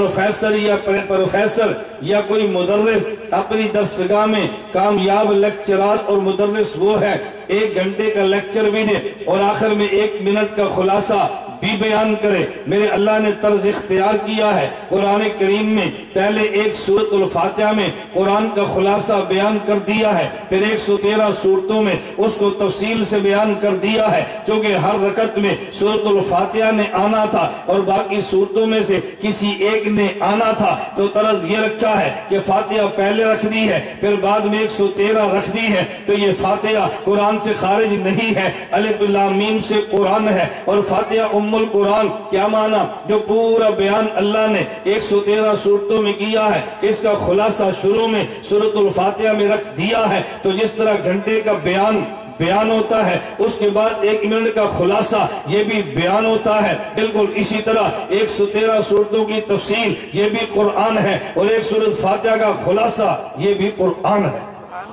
پروفیسر یا کوئی مدرس اپنی درسگاہ میں کامیاب لیکچرار اور مدرس وہ ہے 1 گھنٹے کا لیکچر بھی دے اور آخر میں 1 منٹ کا خلاصہ بھی بیان کرے۔ میرے اللہ نے طرز اختیار کیا ہے، قرآن کریم میں پہلے ایک سورۃ الفاتحہ میں قرآن کا خلاصہ بیان کر دیا ہے، پھر 113 سورتوں میں اس کو تفصیل سے بیان کر دیا ہے، چونکہ ہر رکعت میں سورۃ الفاتحہ نے آنا تھا اور باقی سورتوں میں سے کسی ایک نے آنا تھا، تو طرز یہ رکھا ہے کہ فاتحہ پہلے رکھ دی ہے، پھر بعد میں 113 رکھ دی ہے، تو یہ فاتحہ قرآن سے خارج نہیں ہے، الف لام میم سے قرآن ہے۔ اور فاتحہ ام القرآن کیا معنی؟ جو پورا بیان اللہ نے 113 سورتوں میں کیا ہے، اس کا خلاصہ شروع میں سورۃ الفاتحہ میں رکھ دیا ہے۔ تو جس طرح گھنٹے کا بیان ہوتا ہے، اس کے بعد 1 منٹ کا خلاصہ یہ بھی بیان ہوتا ہے، بالکل اسی طرح 113 سورتوں کی تفصیل یہ بھی قرآن ہے، اور ایک سورۃ فاتحہ کا خلاصہ یہ بھی قرآن ہے۔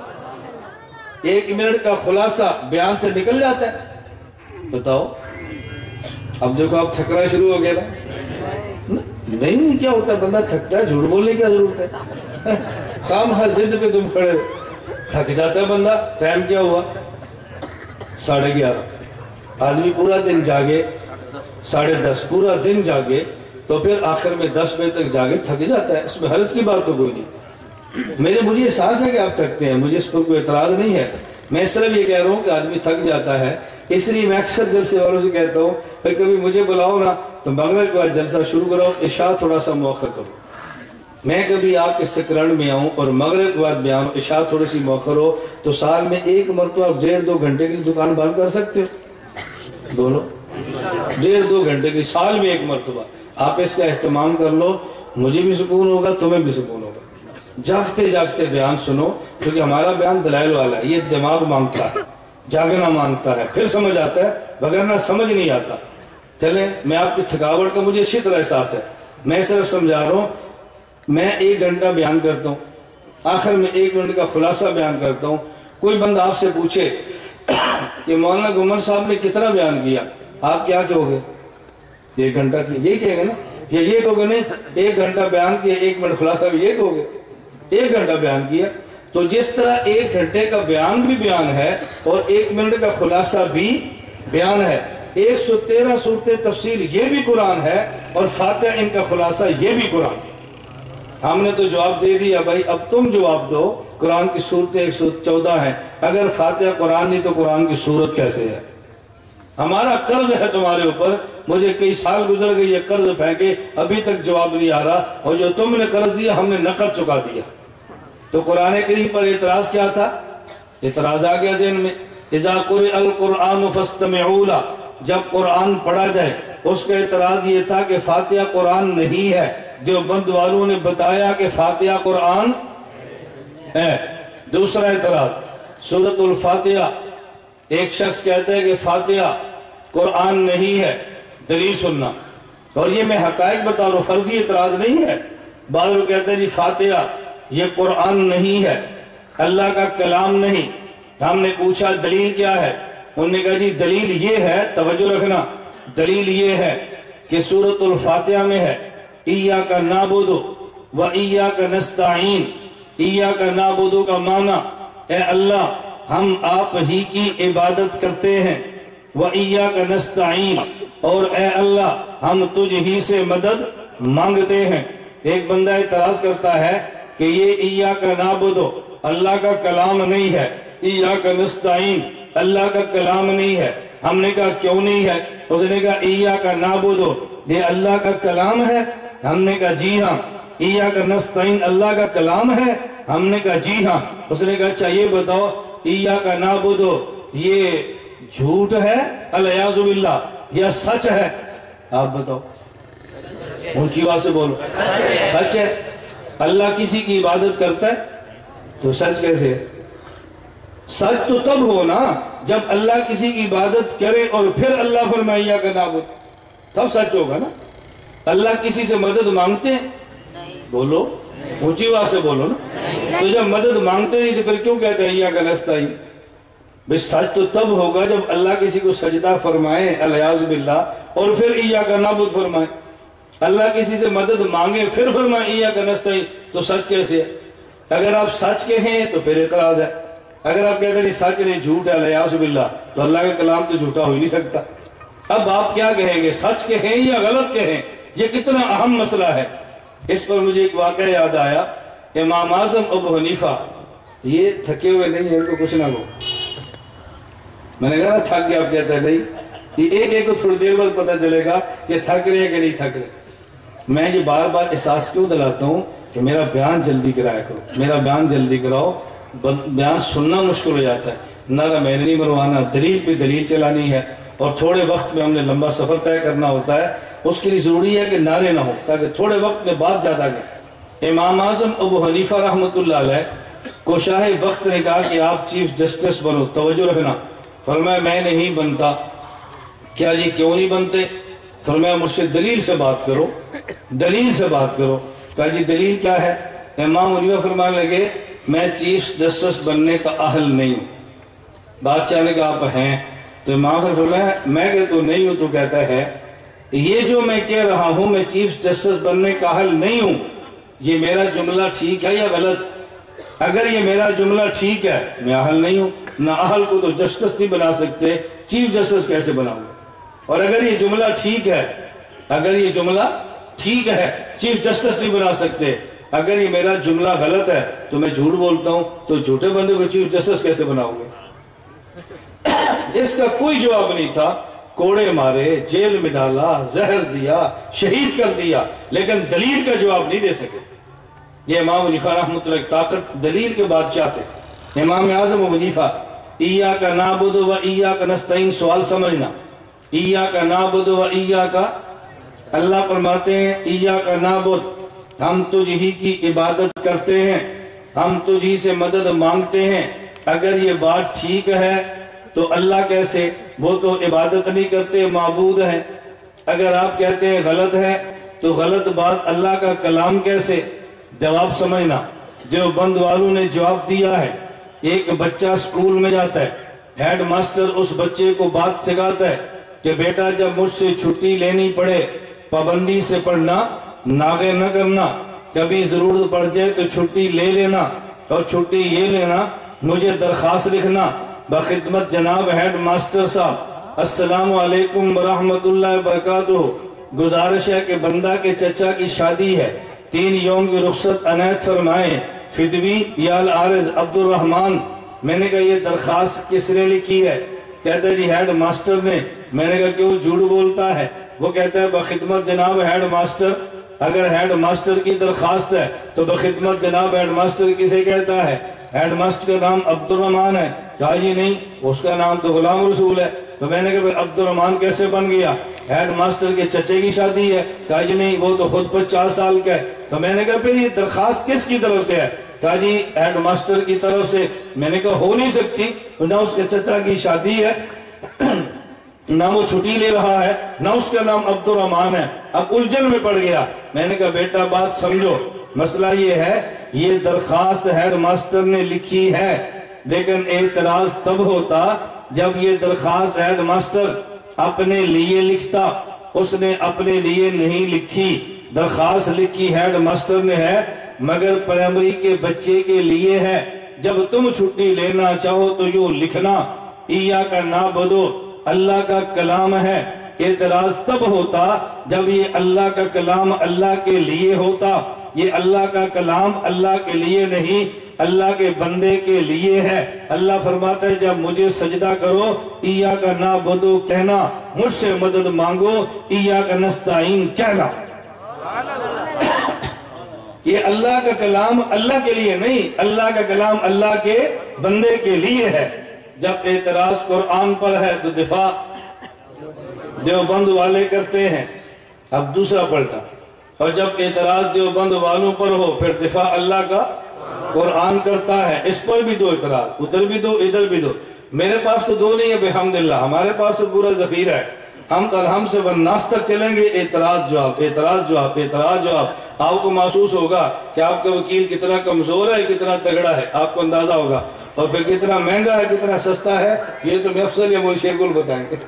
1 منٹ کا خلاصہ بیان سے نکل جاتا ہے۔ بتاؤ اب دیکھو آپ تھکنا شروع ہو گیا نا؟ نہیں کیا ہوتا ہے، بندہ تھکتا ہے، جھوٹ بولنے کی ضرورت ہے، خام ہر ضد پہ تم کھڑے، تھک جاتا ہے بندہ۔ ٹائم کیا ہوا؟ 11:30۔ آدمی پورا دن جاگے، 10:30 پورا دن جاگے تو پھر آخر میں 10 بجے تک جاگے، تھک جاتا ہے، اس میں حرج کی بات تو کوئی نہیں۔ مجھے احساس ہے کہ آپ تھکتے ہیں، مجھے اس پر کوئی اعتراض نہیں ہے، میں صرف یہ کہہ رہا ہوں کہ آدمی تھک جاتا ہے۔ اس لیے میں اکثر جلسے والوں سے کہتا ہوں کہ کبھی مجھے بلاؤ نا تو مغرب کے بعد جلسہ شروع کرو، عشاء تھوڑا سا مؤخر کرو۔ میں کبھی آپ کے سکرن میں آؤں اور مغرب کے بعد بھی آؤں، عشاء تھوڑی سی مؤخر ہو، تو سال میں 1 مرتبہ آپ 1.5-2 گھنٹے کی دکان بند کر سکتے ہو، دونوں 1.5-2 گھنٹے کی، سال میں 1 مرتبہ آپ اس کا اہتمام کر لو، مجھے بھی سکون ہوگا، تمہیں بھی سکون ہوگا۔ جاگتے جاگتے بیان سنو، کیونکہ ہمارا بیان دلائل والا ہے، یہ دماغ مانگتا ہے، جاگنا مانگتا ہے، پھر سمجھ آتا ہے، وگرنہ سمجھ نہیں آتا۔ چلیں، میں آپ کی تھکاوٹ کا مجھے اچھی طرح احساس ہے، میں صرف سمجھا رہا ہوں۔ میں 1 گھنٹہ بیان کرتا ہوں، آخر میں 1 منٹ کا خلاصہ بیان کرتا ہوں۔ کوئی بندہ آپ سے پوچھے کہ مولانا گمن صاحب نے کتنا بیان کیا، آپ کیا کہو گے؟ 1 گھنٹہ کی، یہی کہیں گے نا، یا یہ کہو گے نہیں 1 گھنٹہ بیان کیا 1 منٹ خلاصہ بھی، یہ کہو گے 1 گھنٹہ بیان کیا۔ تو جس طرح 1 گھنٹے کا بیان بھی بیان ہے اور 1 منٹ کا خلاصہ بھی بیان ہے، 113 سورتیں تفسیر یہ بھی قرآن ہے، اور فاتحہ ان کا خلاصہ یہ بھی قرآن ہے۔ ہم نے تو جواب دے دیا بھائی، اب تم جواب دو۔ قرآن کی صورتیں 114 ہیں، اگر فاتحہ قرآن نہیں تو قرآن کی صورت کیسے ہے؟ ہمارا قرض ہے تمہارے اوپر، مجھے کئی سال گزر گئی، یہ قرض پھینکے ابھی تک جواب نہیں آ رہا، اور جو تم نے قرض دیا ہم نے نقد چکا دیا۔ تو قرآن کریم پر اعتراض کیا تھا؟ اعتراض آ گیا ذہن میں، اذا قرئ القرآن فاستمعوا لہ، جب قرآن پڑھا جائے۔ اس کا اعتراض یہ تھا کہ فاتحہ قرآن نہیں ہے، دیوبند والوں نے بتایا کہ فاتحہ قرآن ہے۔ دوسرا اعتراض، سورۃ الفاتحہ، ایک شخص کہتا ہے کہ فاتحہ قرآن نہیں ہے، دلیل سننا۔ اور یہ میں حقائق بتا رہا ہوں، فرضی اعتراض نہیں ہے۔ بعض لوگ کہتے ہیں جی فاتحہ یہ قرآن نہیں ہے، اللہ کا کلام نہیں۔ ہم نے پوچھا دلیل کیا ہے؟ انہوں نے کہا جی دلیل یہ ہے، توجہ رکھنا، دلیل یہ ہے کہ سورۃ الفاتحہ میں ہے ایاک نعبد و ایاک نستعین۔ ایاک نعبد کا معنی اے اللہ ہم آپ ہی کی عبادت کرتے ہیں، و ایاک نستعین، اور اے اللہ ہم تجھ ہی سے مدد مانگتے ہیں۔ ایک بندہ اعتراض کرتا ہے کہ یہ ایاک نعبد اللہ کا کلام نہیں ہے، ایاک نستعین اللہ کا کلام نہیں ہے۔ ہم نے کہا کیوں نہیں ہے؟ اس نے کہا ایاک نعبد یہ اللہ کا کلام ہے۔ ہم نے کہا جی ہاں۔ ایاک نستعین اللہ کا کلام ہے؟ ہم نے کہا جی ہاں۔ اس نے کہا اچھا یہ بتاؤ ایاک نعبد یہ جھوٹ ہے العیاذ باللہ یا سچ ہے؟ آپ بتاؤ، اونچی آواز سے بولو۔ سچ ہے؟ اللہ کسی کی عبادت کرتا ہے تو سچ کیسے ہے؟ سچ تو تب ہو نا جب اللہ کسی کی عبادت کرے اور پھر اللہ فرمائے ایاک نعبد، تب سچ ہوگا نا۔ اللہ کسی سے مدد مانگتے ہیں؟ بولو، اونچی آواز سے بولو نا۔ تو جب مدد مانگتے نہیں تو پھر کیوں کہتے ہیں ایاک نستعین؟ بھئی سچ تو تب ہوگا جب اللہ کسی کو سجدہ فرمائے العیاذ باللہ اور پھر ایاک نعبد فرمائے۔ اللہ کسی سے مدد مانگے پھر فرمائے ایاک نستعین، تو سچ کیسے ہے؟ اگر آپ سچ کہیں تو پھر اعتراض ہے، اگر آپ کہتے ہیں سچ نہیں جھوٹ ہے العیاذ باللہ، تو اللہ کا کلام تو جھوٹا ہو ہی نہیں سکتا۔ اب آپ کیا کہیں گے، سچ کہیں یا غلط کہیں؟ یہ کتنا اہم مسئلہ ہے۔ اس پر مجھے ایک واقعہ یاد آیا، امام اعظم ابو حنیفہ، یہ تھکے ہوئے نہیں ہیں، ان کو کچھ نہ ہو۔ میں نے کہا نا تھک گیا، آپ کہتے ہیں نہیں، یہ ایک ایک کو تھوڑی دیر بعد پتہ چلے گا کہ تھک رہے ہیں کہ نہیں تھک رہے۔ میں یہ بار بار احساس کیوں دلاتا ہوں کہ میرا بیان جلدی کرایا کرو، میرا بیان جلدی کراؤ، بیان سننا مشکل ہو جاتا ہے، نہ میں نے نہیں مروانا، دلیل پہ دلیل چلانی ہے، اور تھوڑے وقت میں ہم نے لمبا سفر طے کرنا ہوتا ہے، اس کے لیے ضروری ہے کہ نعرے نہ ہو تاکہ تھوڑے وقت میں بات زیادہ کریں۔ امام اعظم ابو حنیفہ رحمۃ اللہ علیہ کو شاہ وقت نے کہا کہ آپ چیف جسٹس بنو، توجہ رکھنا۔ فرمایا میں نہیں بنتا۔ کیا یہ کیوں نہیں بنتے؟ فرمایا مجھ سے دلیل سے بات کرو، دلیل سے بات کرو۔ کہا جی دلیل کیا ہے؟ امام حنیفہ فرمانے لگے میں چیف جسٹس بننے کا اہل نہیں ہوں۔ بادشاہ نے کہا آپ ہیں؟ تو امام سے فرمایا میں کہ تو نہیں ہوں، تو کہتا ہے یہ جو میں کہہ رہا ہوں میں چیف جسٹس بننے کا اہل نہیں ہوں، یہ میرا جملہ ٹھیک ہے یا غلط؟ اگر یہ میرا جملہ ٹھیک ہے میں اہل نہیں ہوں، نہ اہل کو تو جسٹس نہیں بنا سکتے، چیف جسٹس کیسے بناؤں گا؟ اور اگر یہ جملہ ٹھیک ہے، اگر یہ جملہ ٹھیک ہے چیف جسٹس نہیں بنا سکتے، اگر یہ میرا جملہ غلط ہے تو میں جھوٹ بولتا ہوں، تو جھوٹے بندے کو چیف جسٹس کیسے بناؤں گے؟ اس کا کوئی جواب نہیں تھا۔ کوڑے مارے، جیل میں ڈالا، زہر دیا، شہید کر دیا، لیکن دلیل کا جواب نہیں دے سکے۔ یہ امام حنیفہ رحمۃ اللہ طاقت دلیل کے بادشاہ تھے۔ امام اعظم ابو حنیفہ، ایاک نعبد و ایاک نستعین، سوال سمجھنا، ایاک نعبد و ایاک، اللہ فرماتے ہیں ایاک نعبد ہم تجھ ہی کی عبادت کرتے ہیں، ہم تجھ ہی سے مدد مانگتے ہیں۔ اگر یہ بات ٹھیک ہے تو اللہ کیسے؟ وہ تو عبادت نہیں کرتے، معبود ہیں۔ اگر آپ کہتے ہیں غلط ہے تو غلط بات اللہ کا کلام کیسے؟ جواب سمجھنا، دیوبند والوں نے جواب دیا ہے۔ ایک بچہ سکول میں جاتا ہے، ہیڈ ماسٹر اس بچے کو بات سکھاتا ہے کہ بیٹا جب مجھ سے چھٹی لینی پڑے پابندی سے پڑھنا، ناغے نہ کرنا، کبھی ضرورت پڑ جائے تو چھٹی لے لینا، اور چھٹی یہ لینا مجھے درخواست لکھنا بخدمت جناب ہیڈ ماسٹر صاحب السلام علیکم ورحمۃ اللہ وبرکاتہ، گزارش ہے کہ بندہ کے چچا کی شادی ہے، 3 یوم کی رخصت عنایت فرمائیں۔ فدوی یا العارض عبد الرحمن، میں نے کہا یہ درخواست کس نے لکھی ہے؟ کہتا ہے جی ہیڈ ماسٹر نے۔ میں نے کہا کیوں جھوٹ بولتا ہے؟ وہ کہتا ہے بخدمت جناب ہیڈ ماسٹر۔ اگر ہیڈ ماسٹر کی درخواست ہے تو بخدمت جناب ہیڈ ماسٹر کسے کہتا ہے؟ ہیڈ ماسٹر کا نام عبد الرحمن ہے۔ کہا جی نہیں، اس کا نام تو غلام رسول ہے۔ تو میں نے کہا عبد الرحمن کیسے بن گیا؟ ہیڈ ماسٹر کے چچے کی شادی ہے۔ کہا جی نہیں، وہ تو خود 50 سال کا ہے۔ تو میں نے کہا پھر یہ درخواست کس کی طرف سے ہے؟ کہا جی ہیڈ ماسٹر کی طرف سے۔ میں نے کہا ہو نہیں سکتی، نہ اس کے چچا کی شادی ہے، نہ وہ چھٹی لے رہا ہے، نہ اس کا نام عبد الرحمن ہے۔ اب الجھن میں پڑ گیا۔ میں نے کہا بیٹا بات سمجھو، مسئلہ یہ ہے یہ درخواست ہیڈ ماسٹر نے لکھی ہے، لیکن اعتراض تب ہوتا جب یہ درخواست ہیڈ ماسٹر اپنے لیے لکھتا۔ اس نے اپنے لیے نہیں لکھی، درخواست لکھی ہیڈ ماسٹر نے ہے، مگر پرائمری کے بچے کے لیے ہے۔ جب تم چھٹی لینا چاہو تو یوں لکھنا ایاک نعبدو، اللہ کا کلام ہے۔ اعتراض تب ہوتا جب یہ اللہ کا کلام اللہ کے لیے ہوتا۔ یہ اللہ کا کلام اللہ کے لیے نہیں، اللہ کے بندے کے لیے ہے۔ اللہ فرماتا ہے جب مجھے سجدہ کرو ایاک نعبدو کہنا، مجھ سے مدد مانگو ایاک نستعین کہنا۔ یہ اللہ کا کلام اللہ کے لیے نہیں، اللہ کا کلام اللہ کے بندے کے لیے ہے۔ جب اعتراض قرآن پر ہے تو دفاع دیوبند والے کرتے ہیں۔ اب دوسرا پلٹا، اور جب اعتراض دیوبند والوں پر ہو پھر دفاع اللہ کا قرآن کرتا ہے۔ اس پر بھی دو اعتراض، ادھر بھی دو ادھر بھی دو۔ میرے پاس تو دو نہیں ہے بحمداللہ، ہمارے پاس تو پورا ذخیرہ ہے۔ ہم الحم سے والناس تک چلیں گے، اعتراض جواب اعتراض جواب اعتراض جواب۔ آپ کو محسوس ہوگا کہ آپ کا وکیل کتنا کمزور ہے کتنا تگڑا ہے، آپ کو اندازہ ہوگا، اور پھر کتنا مہنگا ہے کتنا سستا ہے، یہ تو مفصل یا مول شیر گل بتائیں گے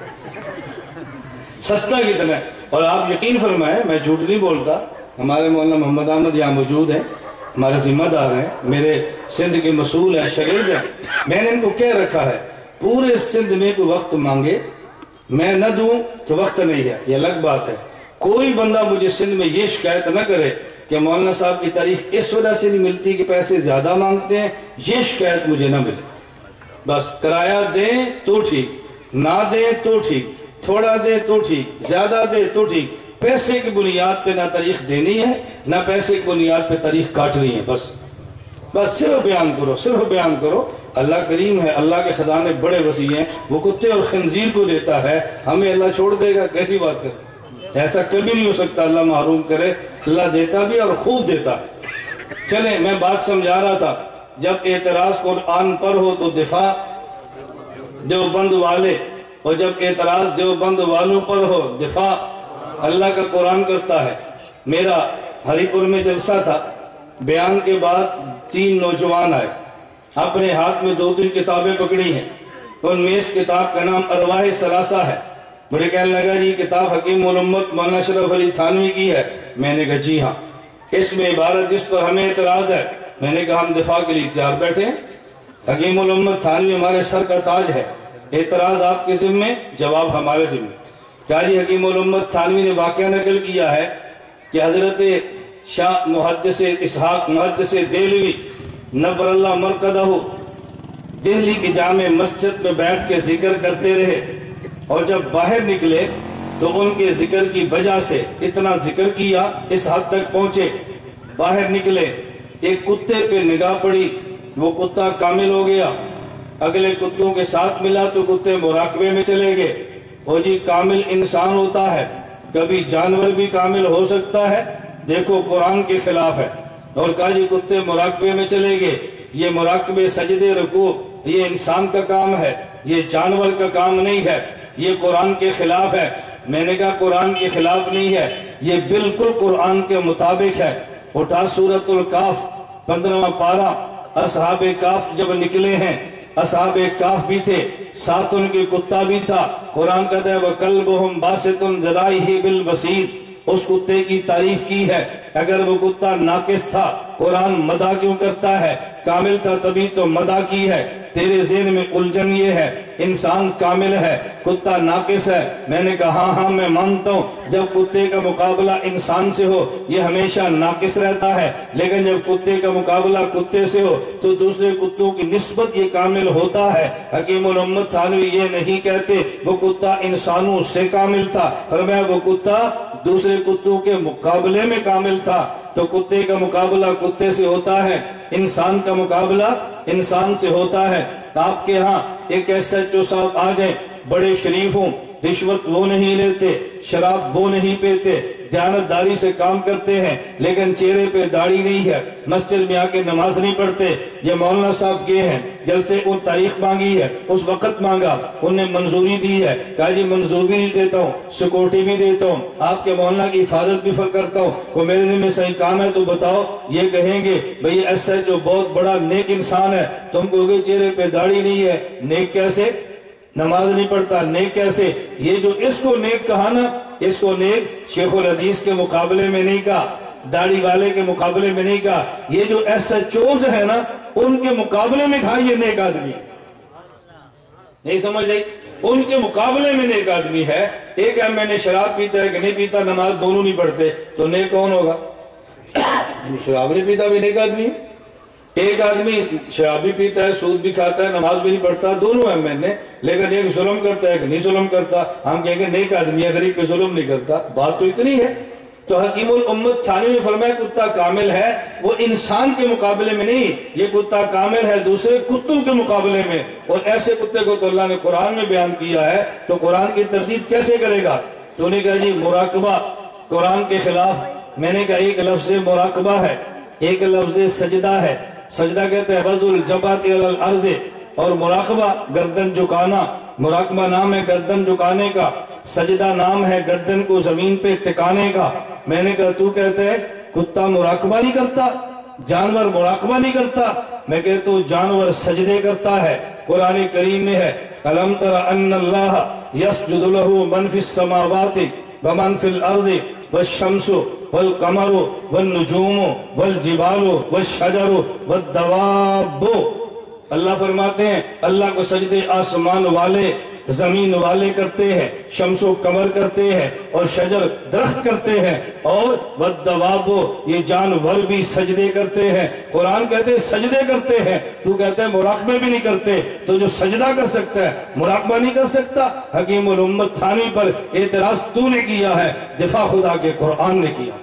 سستا کتنا ہے۔ اور آپ یقین فرمائیں میں جھوٹ نہیں بولتا، ہمارے مولانا محمد احمد یہاں موجود ہیں، ہمارے ذمہ دار ہیں، میرے سندھ کے مسئول ہیں، شاگرد ہیں۔ میں نے ان کو کہہ رکھا ہے پورے سندھ میں کوئی وقت مانگے میں نہ دوں کہ وقت نہیں ہے، یہ الگ بات ہے۔ کوئی بندہ مجھے سندھ میں یہ شکایت نہ کرے کہ مولانا صاحب کی تاریخ اس وجہ سے نہیں ملتی کہ پیسے زیادہ مانگتے ہیں، یہ شکایت مجھے نہ ملے۔ بس کرایہ دیں تو ٹھیک، نہ دیں تو ٹھیک، تھوڑا دیں تو ٹھیک، زیادہ دیں تو ٹھیک، پیسے کی بنیاد پہ نہ تاریخ دینی ہے نہ پیسے کی بنیاد پہ تاریخ کاٹنی ہے۔ بس صرف بیان کرو، صرف بیان کرو۔ اللہ کریم ہے، اللہ کے خزانے بڑے وسیع ہیں، وہ کتے اور خنزیر کو دیتا ہے، ہمیں اللہ چھوڑ دے گا؟ کیسی بات کر، ایسا کبھی نہیں ہو سکتا، اللہ محروم کرے۔ اللہ دیتا بھی اور خوب دیتا ہے۔ چلیں میں بات سمجھا رہا تھا، جب اعتراض قرآن پر ہو تو دفاع دیوبند والے، اور جب اعتراض دیوبند والوں پر ہو دفاع اللہ کا قرآن کرتا ہے۔ میرا ہری پور میں جلسہ تھا، بیان کے بعد 3 نوجوان آئے، اپنے ہاتھ میں 2-3 کتابیں پکڑی ہیں، ان میں اس کتاب کا نام ارواح ثلاثہ ہے۔ مجھے کہنے لگا جی کتاب حکیم الامت مولانا اشرف علی تھانوی کی ہے؟ میں نے کہا جی ہاں، اس میں عبارت جس پر ہمیں اعتراض ہے، میں نے کہا ہم دفاع کے لیے تیار بیٹھے ہیں، حکیم الامت تھانوی ہمارے سر کا تاج ہے، اعتراض آپ کے ذمے، جواب ہمارے ذمے۔ کیا جی حکیم الامت تھانوی نے واقعہ نقل کیا ہے کہ حضرت شاہ محدث اسحاق محدث دہلوی نور اللہ مرقدہ دہلی کی جامع مسجد میں بیٹھ کے ذکر کرتے رہے، اور جب باہر نکلے تو ان کے ذکر کی وجہ سے اتنا ذکر کیا اس حد تک پہنچے، باہر نکلے ایک کتے پہ نگاہ پڑی، وہ کتا کامل ہو گیا، اگلے کتوں کے ساتھ ملا تو کتے مراقبے میں چلے گئے۔ وہ جی کامل انسان ہوتا ہے، کبھی جانور بھی کامل ہو سکتا ہے، دیکھو قرآن کے خلاف ہے۔ اور کہا جی کتے مراقبے میں چلے گئے، یہ مراقبے سجدے رکوع یہ انسان کا کام ہے، یہ جانور کا کام نہیں ہے، یہ قرآن کے خلاف ہے۔ میں نے کہا قرآن کے خلاف نہیں ہے، یہ بالکل قرآن کے مطابق ہے۔ اٹھا سورۃ الکاف 15واں پارہ، اصحاب کاف جب نکلے ہیں، اصحاب کاف بھی تھے، ساتھ ان کے کتا بھی تھا۔ قرآن کہتا ہے وَقَلْبُهُمْ بَاسِطٌ ذَرَائِهِ بِالْوَسِيدِ، اس کتے کی تعریف کی ہے، اگر وہ کتا ناقص تھا قرآن مدح کیوں کرتا ہے؟ کامل تھا تبھی تو مدح کی ہے۔ تیرے ذہن میں الجھن یہ ہے انسان کامل ہے کتا ناقص ہے۔ میں نے کہا ہاں میں مانتا ہوں جب کتے کا مقابلہ انسان سے ہو یہ ہمیشہ ناقص رہتا ہے، لیکن جب کتے کا مقابلہ کتے سے ہو تو دوسرے کتوں کی نسبت یہ کامل ہوتا ہے۔ حکیم الامت تھانوی یہ نہیں کہتے وہ کتا انسانوں سے کامل تھا، فرمایا وہ کتا دوسرے کتوں کے مقابلے میں کامل تھا۔ تو کتے کا مقابلہ کتے سے ہوتا ہے، انسان کا مقابلہ انسان سے ہوتا ہے۔ آپ کے ہاں ایک ایسا جو صاحب آ جائیں بڑے شریف ہوں، رشوت وہ نہیں لیتے، شراب وہ نہیں پیتے، دیانتداری سے کام کرتے ہیں، لیکن چہرے پہ داڑھی نہیں ہے، مسجد میں آ کے نماز نہیں پڑھتے۔ یہ مولانا صاحب کے ہیں، جلسے ان تاریخ مانگی ہے، اس وقت مانگا، انہیں منظوری دی ہے، کہا جی منظوری بھی دیتا ہوں، سیکورٹی بھی دیتا ہوں، آپ کے مولانا کی حفاظت بھی کرتا ہوں، کوئی میرے ذمہ صحیح کام ہے تو بتاؤ۔ یہ کہیں گے بھئی ایسا جو بہت بڑا نیک انسان ہے، تم کہو گے چہرے پہ داڑھی نہیں ہے، نیک کیسے؟ نماز نہیں پڑھتا، نیک کیسے؟ یہ جو اس کو نیک کہا نا، اس کو نیک شیخ الحدیث کے مقابلے میں نہیں کہا، داڑھی والے کے مقابلے میں نہیں کہا، یہ جو ایسا چوز ہے نا ان کے مقابلے میں کہا یہ نیک آدمی نہیں سمجھ آئی؟ ان کے مقابلے میں نیک آدمی ہے۔ ایک ہے میں نے شراب پیتا ہے کہ نہیں پیتا، نماز دونوں نہیں پڑھتے، تو نیک کون ہوگا؟ شراب نہیں پیتا بھی نیک آدمی۔ ایک آدمی شراب بھی پیتا ہے، سود بھی کھاتا ہے، نماز بھی نہیں پڑھتا، دونوں ہیں میں نے، لیکن ایک ظلم کرتا ہے کہ نہیں ظلم کرتا، ہم کہیں گے نیک آدمی ہے، غریب پہ ظلم نہیں کرتا۔ بات تو اتنی ہے۔ تو حکیم الامت تھانوی نے فرمایا کتا کامل ہے، وہ انسان کے مقابلے میں نہیں، یہ کتا کامل ہے دوسرے کتوں کے مقابلے میں۔ اور ایسے کتے کو تو اللہ نے قرآن میں بیان کیا ہے، تو قرآن کی تردید کیسے کرے گا؟ تو نے کہا جی مراقبہ قرآن کے خلاف۔ میں نے کہا ایک لفظ مراقبہ ہے، ایک لفظ سجدہ ہے۔ سجدہ کہتے ہیں وضع الجبہۃ علی الارض، اور مراقبہ گردن جھکانا۔ مراقبہ نام ہے گردن جھکانے کا، سجدہ نام ہے گردن کو زمین پہ ٹکانے کا۔ میں نے کہا تو کہتے ہیں کتا مراقبہ نہیں کرتا، جانور مراقبہ نہیں کرتا، میں کہتا ہوں جانور سجدے کرتا ہے۔ قرآن کریم میں ہے أَلَمْ تَرَ أَنَّ اللَّهَ يَسْجُدُ لَهُ مَنْ فِي السَّمَاوَاتِ وَمَنْ فِي الْأَرْضِ وَالشَّمْسُ وَالْقَمَرُ وَالنُّجُومُ وَالْجِبَالُ وَالشَّجَرُ وَالدَّوَابُ۔ اللہ فرماتے ہیں اللہ کو سجدے آسمان والے زمین والے کرتے ہیں، شمس و قمر کرتے ہیں، اور شجر درخت کرتے ہیں، اور وَالدَّوَابُ یہ جانور بھی سجدے کرتے ہیں۔ قرآن کہتے ہیں سجدے کرتے ہیں، تو کہتے ہیں مراقبے بھی نہیں کرتے۔ تو جو سجدہ کر سکتا ہے مراقبہ نہیں کر سکتا۔ حکیم الامت تھانوی پر اعتراض تو نے کیا ہے، دفاع خدا کے قرآن نے کیا۔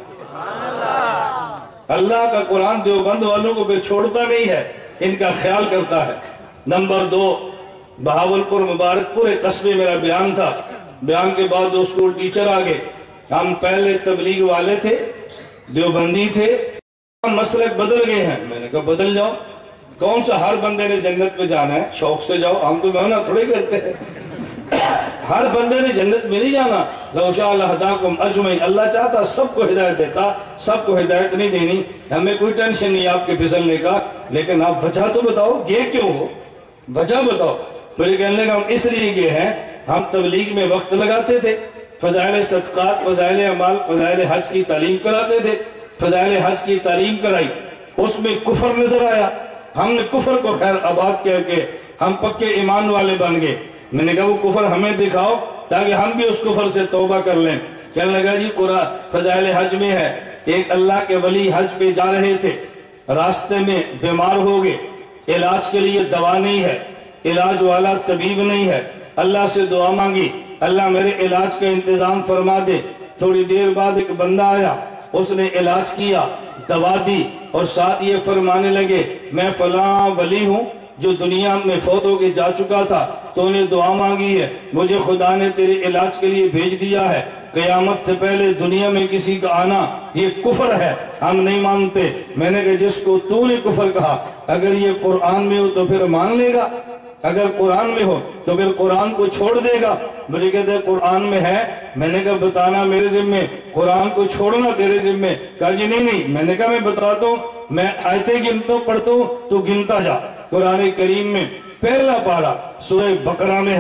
اللہ کا قرآن دیوبند والوں کو بے چھوڑتا نہیں ہے، ان کا خیال کرتا ہے۔ نمبر 2، بہاولپور مبارک پورے قصبے میرا بیان تھا، بیان کے بعد دو اسکول ٹیچر آگے۔ ہم پہلے تبلیغ والے تھے، دیوبندی تھے، ہم مسلک بدل گئے ہیں۔ میں نے کہا بدل جاؤ، کون سا ہر بندے نے جنت پہ جانا ہے؟ شوق سے جاؤ، ہم تو محنت تھوڑے کرتے ہیں۔ ہر بندے نے جنت میں نہیں جانا۔ لو شاء اللہ ہداکم اجمعین، اللہ چاہتا سب کو ہدایت دیتا، سب کو ہدایت نہیں دینی۔ ہمیں کوئی ٹینشن نہیں آپ کے پھسلنے کا، لیکن آپ وجہ تو بتاؤ یہ کیوں ہو، وجہ بتاؤ۔ پھر کہنے لگا ہم اس لیے گئے ہیں، ہم تبلیغ میں وقت لگاتے تھے، فضائل صدقات، فضائل اعمال، فضائل حج کی تعلیم کراتے تھے، فضائل حج کی تعلیم کرائی، اس میں کفر نظر آیا، ہم نے کفر کو خیر آباد کہہ کے ہم پکے ایمان والے بن گئے۔ میں نے کہا وہ کفر ہمیں دکھاؤ تاکہ ہم بھی اس کفر سے توبہ کر لیں۔ کہنے لگا جی قرآن فضائل حج میں ہے، ایک اللہ کے ولی حج پہ جا رہے تھے، راستے میں بیمار ہو گئے، علاج کے لیے دوا نہیں ہے، علاج والا طبیب نہیں ہے، اللہ سے دعا مانگی اللہ میرے علاج کا انتظام فرما دے۔ تھوڑی دیر بعد ایک بندہ آیا، اس نے علاج کیا، دوا دی، اور ساتھ یہ فرمانے لگے میں فلاں ولی ہوں جو دنیا میں فوت ہو کے جا چکا تھا، تو نے دعا مانگی ہے، مجھے خدا نے تیرے علاج کے لیے بھیج دیا ہے۔ قیامت سے پہلے دنیا میں کسی کا آنا یہ کفر ہے، ہم نہیں مانتے۔ میں نے کہا جس کو تو نے کفر کہا، اگر یہ قرآن میں ہو تو پھر مان لے گا، اگر قرآن میں ہو تو پھر قرآن کو چھوڑ دے گا۔ مجھے کہتے ہیں قرآن میں ہے، میں نے کہا بتانا میرے ذمہ، قرآن کو چھوڑنا تیرے ذمہ۔ کہا جی نہیں، میں نے کہا میں بتاتا ہوں، میں آیتیں گنتا پڑھتا ہوں تو گنتا جا۔ قرآن کریم میں پہلا پارہ سورہ بقرہ میں ہے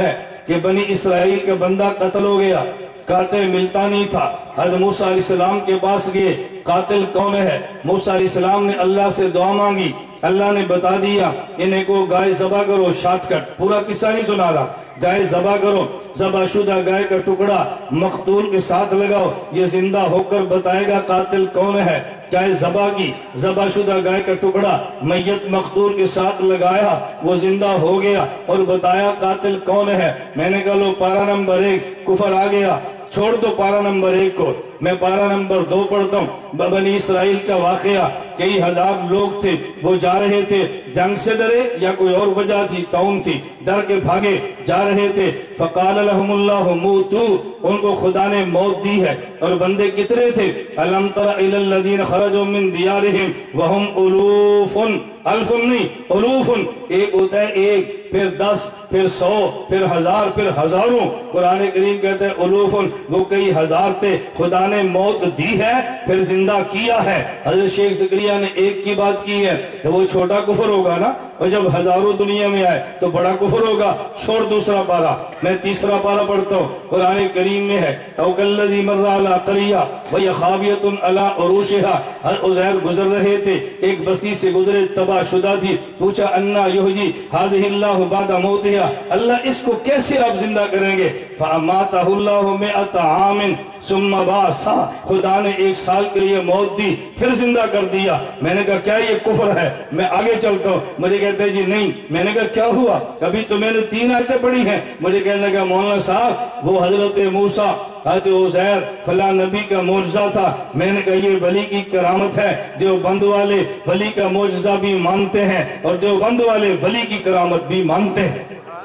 کہ بنی اسرائیل کا بندہ قتل ہو گیا، قاتل ملتا نہیں تھا، حضرت موسیٰ علیہ السلام کے پاس گئے، قاتل کون ہے؟ موسیٰ علیہ السلام نے اللہ سے دعا مانگی، اللہ نے بتا دیا انہیں کو گائے ذبح کرو، شارٹ کٹ، پورا قصہ نہیں سنا رہا، گائے ذبح کرو، ذبح شدہ گائے کا ٹکڑا مقتول کے ساتھ لگاؤ، یہ زندہ ہو کر بتائے گا قاتل کون ہے۔ گائے ذبح کی، ذبح شدہ گائے کا ٹکڑا میت مقتول کے ساتھ لگایا، وہ زندہ ہو گیا اور بتایا قاتل کون ہے۔ میں نے کہا لو پارہ نمبر 1 کفر آ گیا، چھوڑ دو پارہ نمبر 1 کو، میں پارہ نمبر 2 پڑھتا ہوں۔ بنی اسرائیل کا واقعہ، کئی ہزار لوگ تھے، وہ جا رہے تھے، جنگ سے ڈرے یا کوئی اور وجہ تھی، طاعون تھی، ڈر کے بھاگے جا رہے تھے۔ فقال لهم اللہ موتوا، ان کو خدا نے موت دی ہے۔ اور بندے کتنے تھے؟ الم تر الی الذین خرجوا من دیارہم وهم الوف، الف نہیں الوف، ایک ہوتا ہے ایک، پھر 10، پھر 100، پھر 1000، پھر ہزاروں۔ قرآن کریم کہتے ہیں الوف، وہ کئی ہزار تھے، خدا نے موت دی ہے پھر زندہ کیا ہے۔ حضرت شیخ زکریا نے ایک کی بات کی ہے کہ وہ چھوٹا کفر ہوگا نا، اور جب ہزاروں دنیا میں آئے تو بڑا کفر ہوگا۔ چھوڑ دوسرا پارہ، میں تیسرا پارہ پڑھتا ہوں۔ قرآن کریم میں ہے او کالذی مر علی قریہ وہی خاویۃ علی عروشها، عزیر گزر رہے تھے، ایک بستی سے گزرے، تباہ شدہ تھی، پوچھا انا یحیی ہذہ اللہ بعد موتہا، اللہ اس کو کیسے آپ زندہ کریں گے؟ فاماتہ اللہ 100 عام ثم بعثہ، خدا نے 1 سال کے لیے موت دی پھر زندہ کر دیا۔ میں نے کہا کیا یہ کفر ہے؟ میں آگے چلتا ہوں۔ مجھے کہتے ہیں جی نہیں۔ میں نے کہا کیا ہوا؟ کبھی تو میں نے 3 آیتیں پڑھی ہیں۔ مجھے کہنے لگا مولانا صاحب وہ حضرت موسیٰ، حضرت عزیر فلاں نبی کا معجزہ تھا۔ میں نے کہا یہ ولی کی کرامت ہے، دیوبند والے ولی کا معجزہ بھی مانتے ہیں اور دیوبند والے ولی کی کرامت بھی مانتے ہیں۔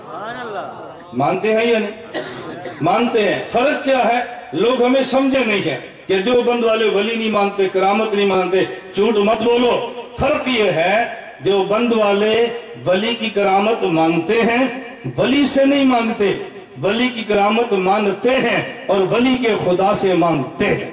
مانتے ہیں یا نہیں؟ مانتے ہیں۔ فرق کیا ہے؟ لوگ ہمیں سمجھے نہیں ہیں کہ دیوبند والے ولی نہیں مانتے، کرامت نہیں مانتے، جھوٹ مت بولو۔ فرق یہ ہے دیوبند والے ولی کی کرامت مانتے ہیں، ولی سے نہیں مانگتے، ولی کی کرامت مانتے ہیں اور ولی کے خدا سے مانگتے ہیں۔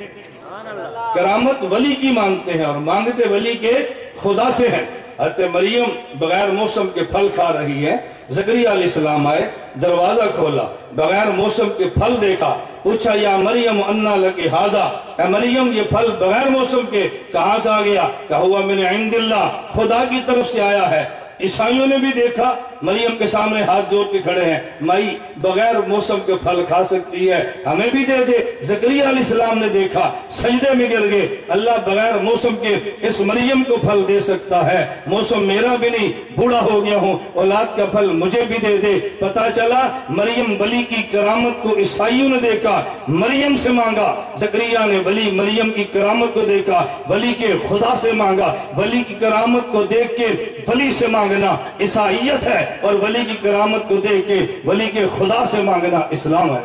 کرامت ولی کی مانتے ہیں اور مانگتے ولی کے خدا سے ہیں۔ حضرت مریم بغیر موسم کے پھل کھا رہی ہے، زکریا علیہ السلام آئے، دروازہ کھولا، بغیر موسم کے پھل دیکھا، پوچھا یا مریم انا لکی ھذا، اے مریم یہ پھل بغیر موسم کے کہاں سے آ گیا؟ کہا ہوا من عند اللہ، خدا کی طرف سے آیا ہے۔ عیسائیوں نے بھی دیکھا، مریم کے سامنے ہاتھ جوڑ کے کھڑے ہیں، مائی بغیر موسم کے پھل کھا سکتی ہے، ہمیں بھی دے دے۔ زکریا علیہ السلام نے دیکھا، سجدے میں گر گئے، اللہ بغیر موسم کے اس مریم کو پھل دے سکتا ہے، موسم میرا بھی نہیں، بوڑھا ہو گیا ہوں، اولاد کا پھل مجھے بھی دے دے۔ پتا چلا مریم ولی کی کرامت کو عیسائیوں نے دیکھا، مریم سے مانگا، زکریا نے ولی مریم کی کرامت کو دیکھا، ولی کے خدا سے مانگا۔ ولی کی کرامت کو دیکھ کے ولی سے مانگنا عیسائیت ہے، اور ولی کی کرامت کو دیکھ کے ولی کے خدا سے مانگنا اسلام ہے۔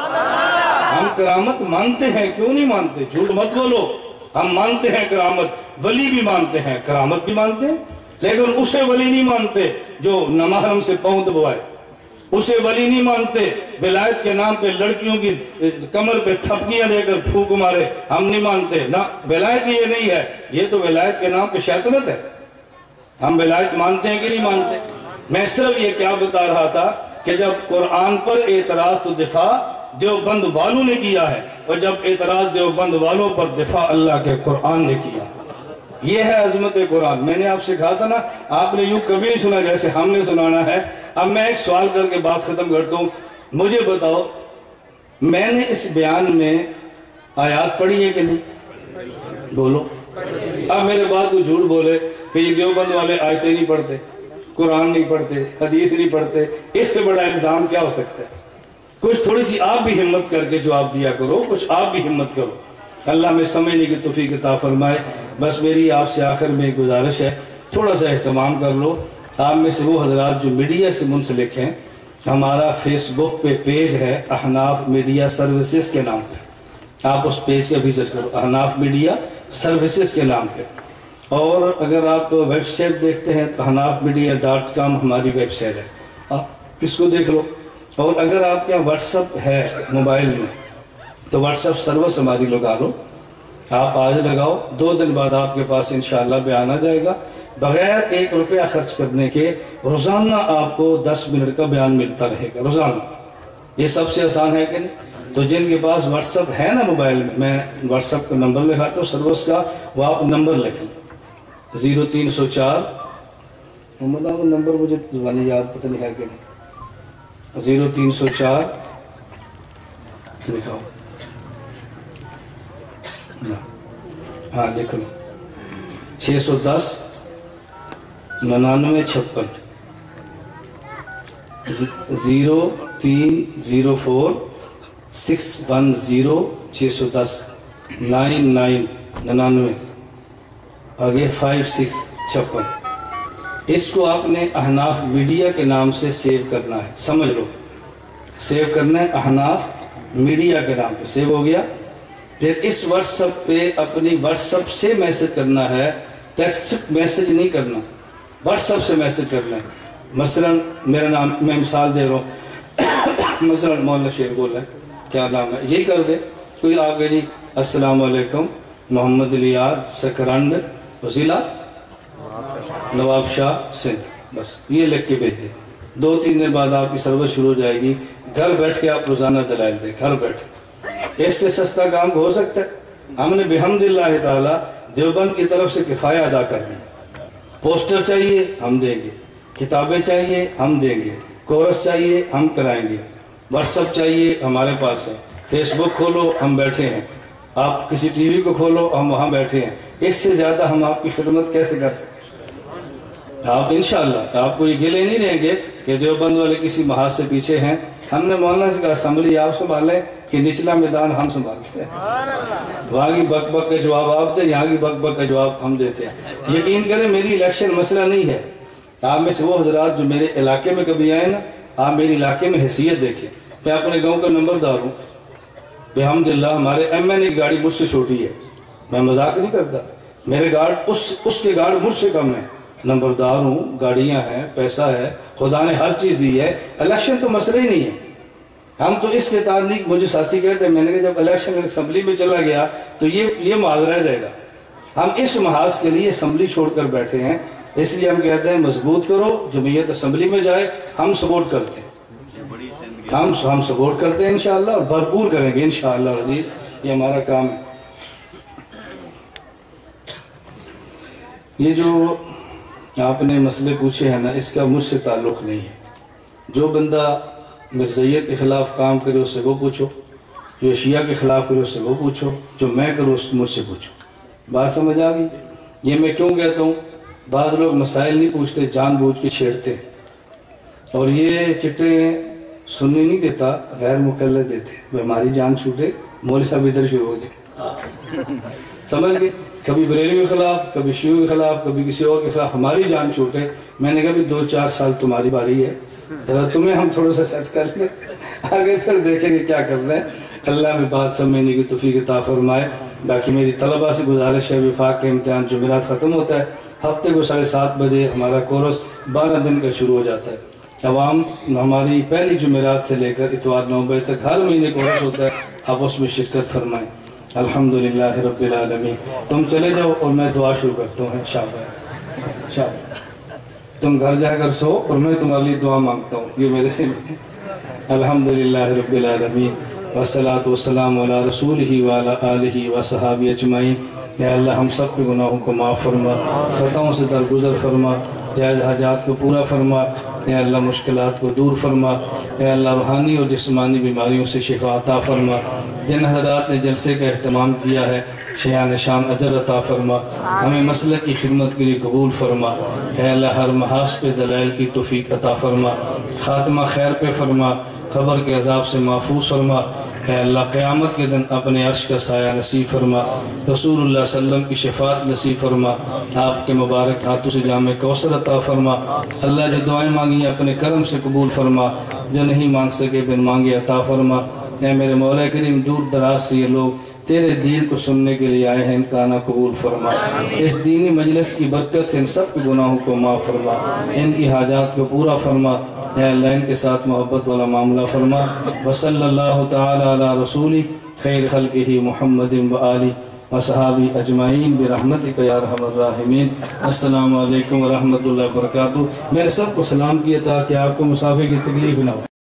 ہم کرامت مانتے ہیں، کیوں نہیں مانتے؟ جھوٹ مت بولو، ہم مانتے ہیں کرامت، ولی بھی مانتے ہیں، کرامت بھی مانتے ہیں، لیکن اسے ولی نہیں مانتے جو نامحرم سے پاؤں دبوائے، اسے ولی نہیں مانتے ولایت کے نام پہ لڑکیوں کی کمر پہ تھپکیاں دے کر پھونک مارے، ہم نہیں مانتے نا۔ ولایت یہ نہیں ہے، یہ تو ولایت کے نام پہ شیطنت ہے۔ ہم ولایت مانتے ہیں کہ نہیں مانتے؟ میں صرف یہ کیا بتا رہا تھا کہ جب قرآن پر اعتراض تو دفاع دیوبند والوں نے کیا ہے، اور جب اعتراض دیوبند والوں پر دفاع اللہ کے قرآن نے کیا۔ یہ ہے عظمت قرآن۔ میں نے آپ سے کہا تھا نا، آپ نے یوں کبھی نہیں سنا جیسے ہم نے سنانا ہے۔ اب میں ایک سوال کر کے بات ختم کرتا ہوں، مجھے بتاؤ میں نے اس بیان میں آیات پڑھی ہے کہ نہیں؟ بولو۔ اب میرے بعد کوئی جھوٹ بولے کہ یہ دیوبند والے آیتیں نہیں پڑھتے، قرآن نہیں پڑھتے، حدیث نہیں پڑھتے، اس سے بڑا الزام کیا ہو سکتا ہے؟ کچھ تھوڑی سی آپ بھی ہمت کر کے جواب دیا کرو، کچھ آپ بھی ہمت کرو۔ اللہ میں سمجھنے کی توفیق عطا فرمائے۔ بس میری آپ سے آخر میں ایک گزارش ہے، تھوڑا سا اہتمام کر لو۔ آپ میں سے وہ حضرات جو میڈیا سے منسلک ہیں، ہمارا فیس بک پہ پیج ہے احناف میڈیا سروسز کے نام پہ، آپ اس پیج کا وزٹ کرو، احناف میڈیا سروسز کے نام پہ۔ اور اگر آپ ویب سائٹ دیکھتے ہیں تو احنافmedia.com ہماری ویب سائٹ ہے، آپ اس کو دیکھ لو۔ اور اگر آپ کے واٹس اپ ہے موبائل میں تو واٹس اپ سروس ہماری لگا لو، آپ آج لگاؤ، 2 دن بعد آپ کے پاس انشاءاللہ بیان آ جائے گا، بغیر 1 روپیہ خرچ کرنے کے۔ روزانہ آپ کو 10 منٹ کا بیان ملتا رہے گا، روزانہ یہ سب سے آسان ہے کہ نہیں؟ تو جن کے پاس واٹس اپ ہے نا موبائل میں واٹس اپ کا نمبر لکھاتا ہوں سروس کا، وہ آپ نمبر لکھیں 0304 محمد آپ نمبر مجھے زبانی یاد پتہ نہیں ہے کہ نہیں، 0304 لکھاؤ، ہاں لکھ لو 610 9956 0304 610 610 99 آگے 5656۔ اس کو آپ نے احناف میڈیا کے نام سے سیو کرنا ہے، سمجھ لو، سیو کرنا ہے احناف میڈیا کے نام پہ، سیو ہو گیا۔ پھر اس واٹس اپ پہ اپنی واٹس اپ سے میسج کرنا ہے، ٹیکسٹ میسج نہیں کرنا، واٹس اپ سے میسج کرنا ہے۔ مثلا میرا نام، میں مثال دے رہا ہوں، مثلا مولانا شیر بول رہا ہے، کیا نام ہے، یہی کر دے، کوئی آگے جی السلام علیکم محمد الیاس سکرنڈ ضلع نواب شاہ سندھ، بس یہ لکھ کے بھیج دیں۔ 2-3 دن بعد آپ کی سروس شروع ہو جائے گی، گھر بیٹھ کے آپ روزانہ دلائل دیں، گھر بیٹھ۔ اس سے سستا کام ہو سکتا ہے؟ ہم نے بحمد اللہ تعالی دیوبند کی طرف سے کفایہ ادا کر دی۔ پوسٹر چاہیے ہم دیں گے، کتابیں چاہیے ہم دیں گے، کورس چاہیے ہم کرائیں گے، واٹس اپ چاہیے ہمارے پاس ہے، فیس بک کھولو ہم بیٹھے ہیں، آپ کسی ٹی وی کو کھولو ہم وہاں بیٹھے ہیں۔ اس سے زیادہ ہم آپ کی خدمت کیسے کر سکتے؟ آپ انشاءاللہ آپ کو یہ گلے نہیں رہیں گے کہ دیوبند والے کسی محاذ سے پیچھے ہیں۔ ہم نے مولانا سے کہا اسمبلی آپ سنبھالیں کہ نچلا میدان ہم سنبھالتے ہیں، وہاں کی بک بک کا جواب آپ دیں، یہاں کی بک بک کا جواب ہم دیتے ہیں۔ یقین کریں میری الیکشن مسئلہ نہیں ہے۔ آپ میں سے وہ حضرات جو میرے علاقے میں کبھی آئے نا، آپ میری علاقے میں حیثیت دیکھیں، میں اپنے گاؤں کا نمبردار ہوں، بحمداللہ ہمارے ایم این اے کی گاڑی مجھ سے چھوٹی ہے، میں مذاق نہیں کرتا، میرے گارڈ اس کے گارڈ مجھ سے کم ہے، نمبردار ہوں، گاڑیاں ہیں، پیسہ ہے، خدا نے ہر چیز دی ہے، الیکشن تو مسئلہ ہی نہیں ہے۔ ہم تو اس کے تعلق، مجھے ساتھی کہتے ہیں، میں نے کہا جب الیکشن اسمبلی میں چلا گیا تو یہ محاذ رہ جائے گا، ہم اس محاذ کے لیے اسمبلی چھوڑ کر بیٹھے ہیں، اس لیے ہم کہتے ہیں مضبوط کرو، جمعیت اسمبلی میں جائے، ہم سپورٹ کرتے ہیں، ہم سپورٹ کرتے ہیں انشاءاللہ، اور بھرپور کریں گے انشاءاللہ عزیز، یہ ہمارا کام ہے۔ یہ جو آپ نے مسئلے پوچھے ہیں نا، اس کا مجھ سے تعلق نہیں ہے۔ جو بندہ مرزیت کے خلاف کام کرے اس سے وہ پوچھو، جو شیعہ کے خلاف کرے اس سے وہ پوچھو، جو میں کروں اس مجھ سے پوچھو۔ بات سمجھ آ گئی؟ یہ میں کیوں کہتا ہوں؟ بعض لوگ مسائل نہیں پوچھتے، جان بوجھ کے چھیڑتے ہیں، اور یہ چٹے سننی نہیں دیتا، غیر مقلد دیتے، وہ ہماری جان چھوٹے، مولوی صاحب ادھر شروع ہو جائے، سمجھ گئے؟ کبھی بریلوی کے خلاف، کبھی شیعوں کے خلاف، کبھی کسی اور کے خلاف، ہماری جان چھوٹے۔ میں نے کہا بھی 2-4 سال تمہاری باری ہے، تمہیں ہم تھوڑا سا سیٹ کر لیں، آگے پھر دیکھیں گے کیا کرنا ہے۔ اللہ میں بات سمجھنے کی توفیق عطا فرمائے۔ باقی میری طلبہ سے گزارش ہے، وفاق کے امتحان جمعرات ختم ہوتا ہے، ہفتے کو 7:30 بجے ہمارا کورس 12 دن کا شروع ہو جاتا ہے۔ عوام ہماری پہلی جمعرات سے لے کر اتوار 9 بجے تک ہر مہینے کورس ہوتا ہے، آپ اس میں شرکت فرمائیں۔ الحمدللہ رب العالمین۔ تم چلے جاؤ اور میں دعا شروع کرتا ہوں انشاءاللہ۔ تم گھر جا کر سو اور میں تمہارے لیے دعا مانگتا ہوں، یہ میرے سے الحمدللہ رب العالمین، والصلاة والسلام علی رسولہ وعلی آلہ وصحابہ اجمعین۔ یا اللہ ہم سب کے گناہوں کو معاف فرما، خطاؤں سے درگزر فرما، جائز حاجات کو پورا فرما، اے اللہ مشکلات کو دور فرما، اے اللہ روحانی اور جسمانی بیماریوں سے شفا عطا فرما۔ جن حضرات نے جلسے کا اہتمام کیا ہے، شیان شان اجر عطا فرما، ہمیں مسلک کی خدمت کے لیے قبول فرما، اے اللہ ہر محاذ پہ دلائل کی توفیق عطا فرما، خاتمہ خیر پہ فرما، قبر کے عذاب سے محفوظ فرما، اے اللہ قیامت کے دن اپنے عرش کا سایہ نصیب فرما، رسول اللہ صلی اللہ علیہ وسلم کی شفاعت نصیب فرما، آپ کے مبارک ہاتھوں سے جام کوثر عطا فرما۔ اللہ جو دعائیں مانگی اپنے کرم سے قبول فرما، جو نہیں مانگ سکے بن مانگے عطا فرما۔ اے میرے مولا کریم، دور دراز سے یہ لوگ تیرے دین کو سننے کے لیے آئے ہیں، ان کا آنا قبول فرما، اس دینی مجلس کی برکت سے ان سب کے گناہوں کو معاف فرما، ان کی حاجات کو پورا فرما، اے اللہ ان کے ساتھ محبت والا معاملہ فرما۔ وصلی اللہ تعالی علی رسول خیر خلقہ محمد وآلہ وصحابہ اجمعین برحمتک یا ارحم الراحمین۔ السلام علیکم ورحمۃ اللہ وبرکاتہ۔ میں نے سب کو سلام کیا تھا کہ آپ کو مسافر کی تکلیف نہ ہو۔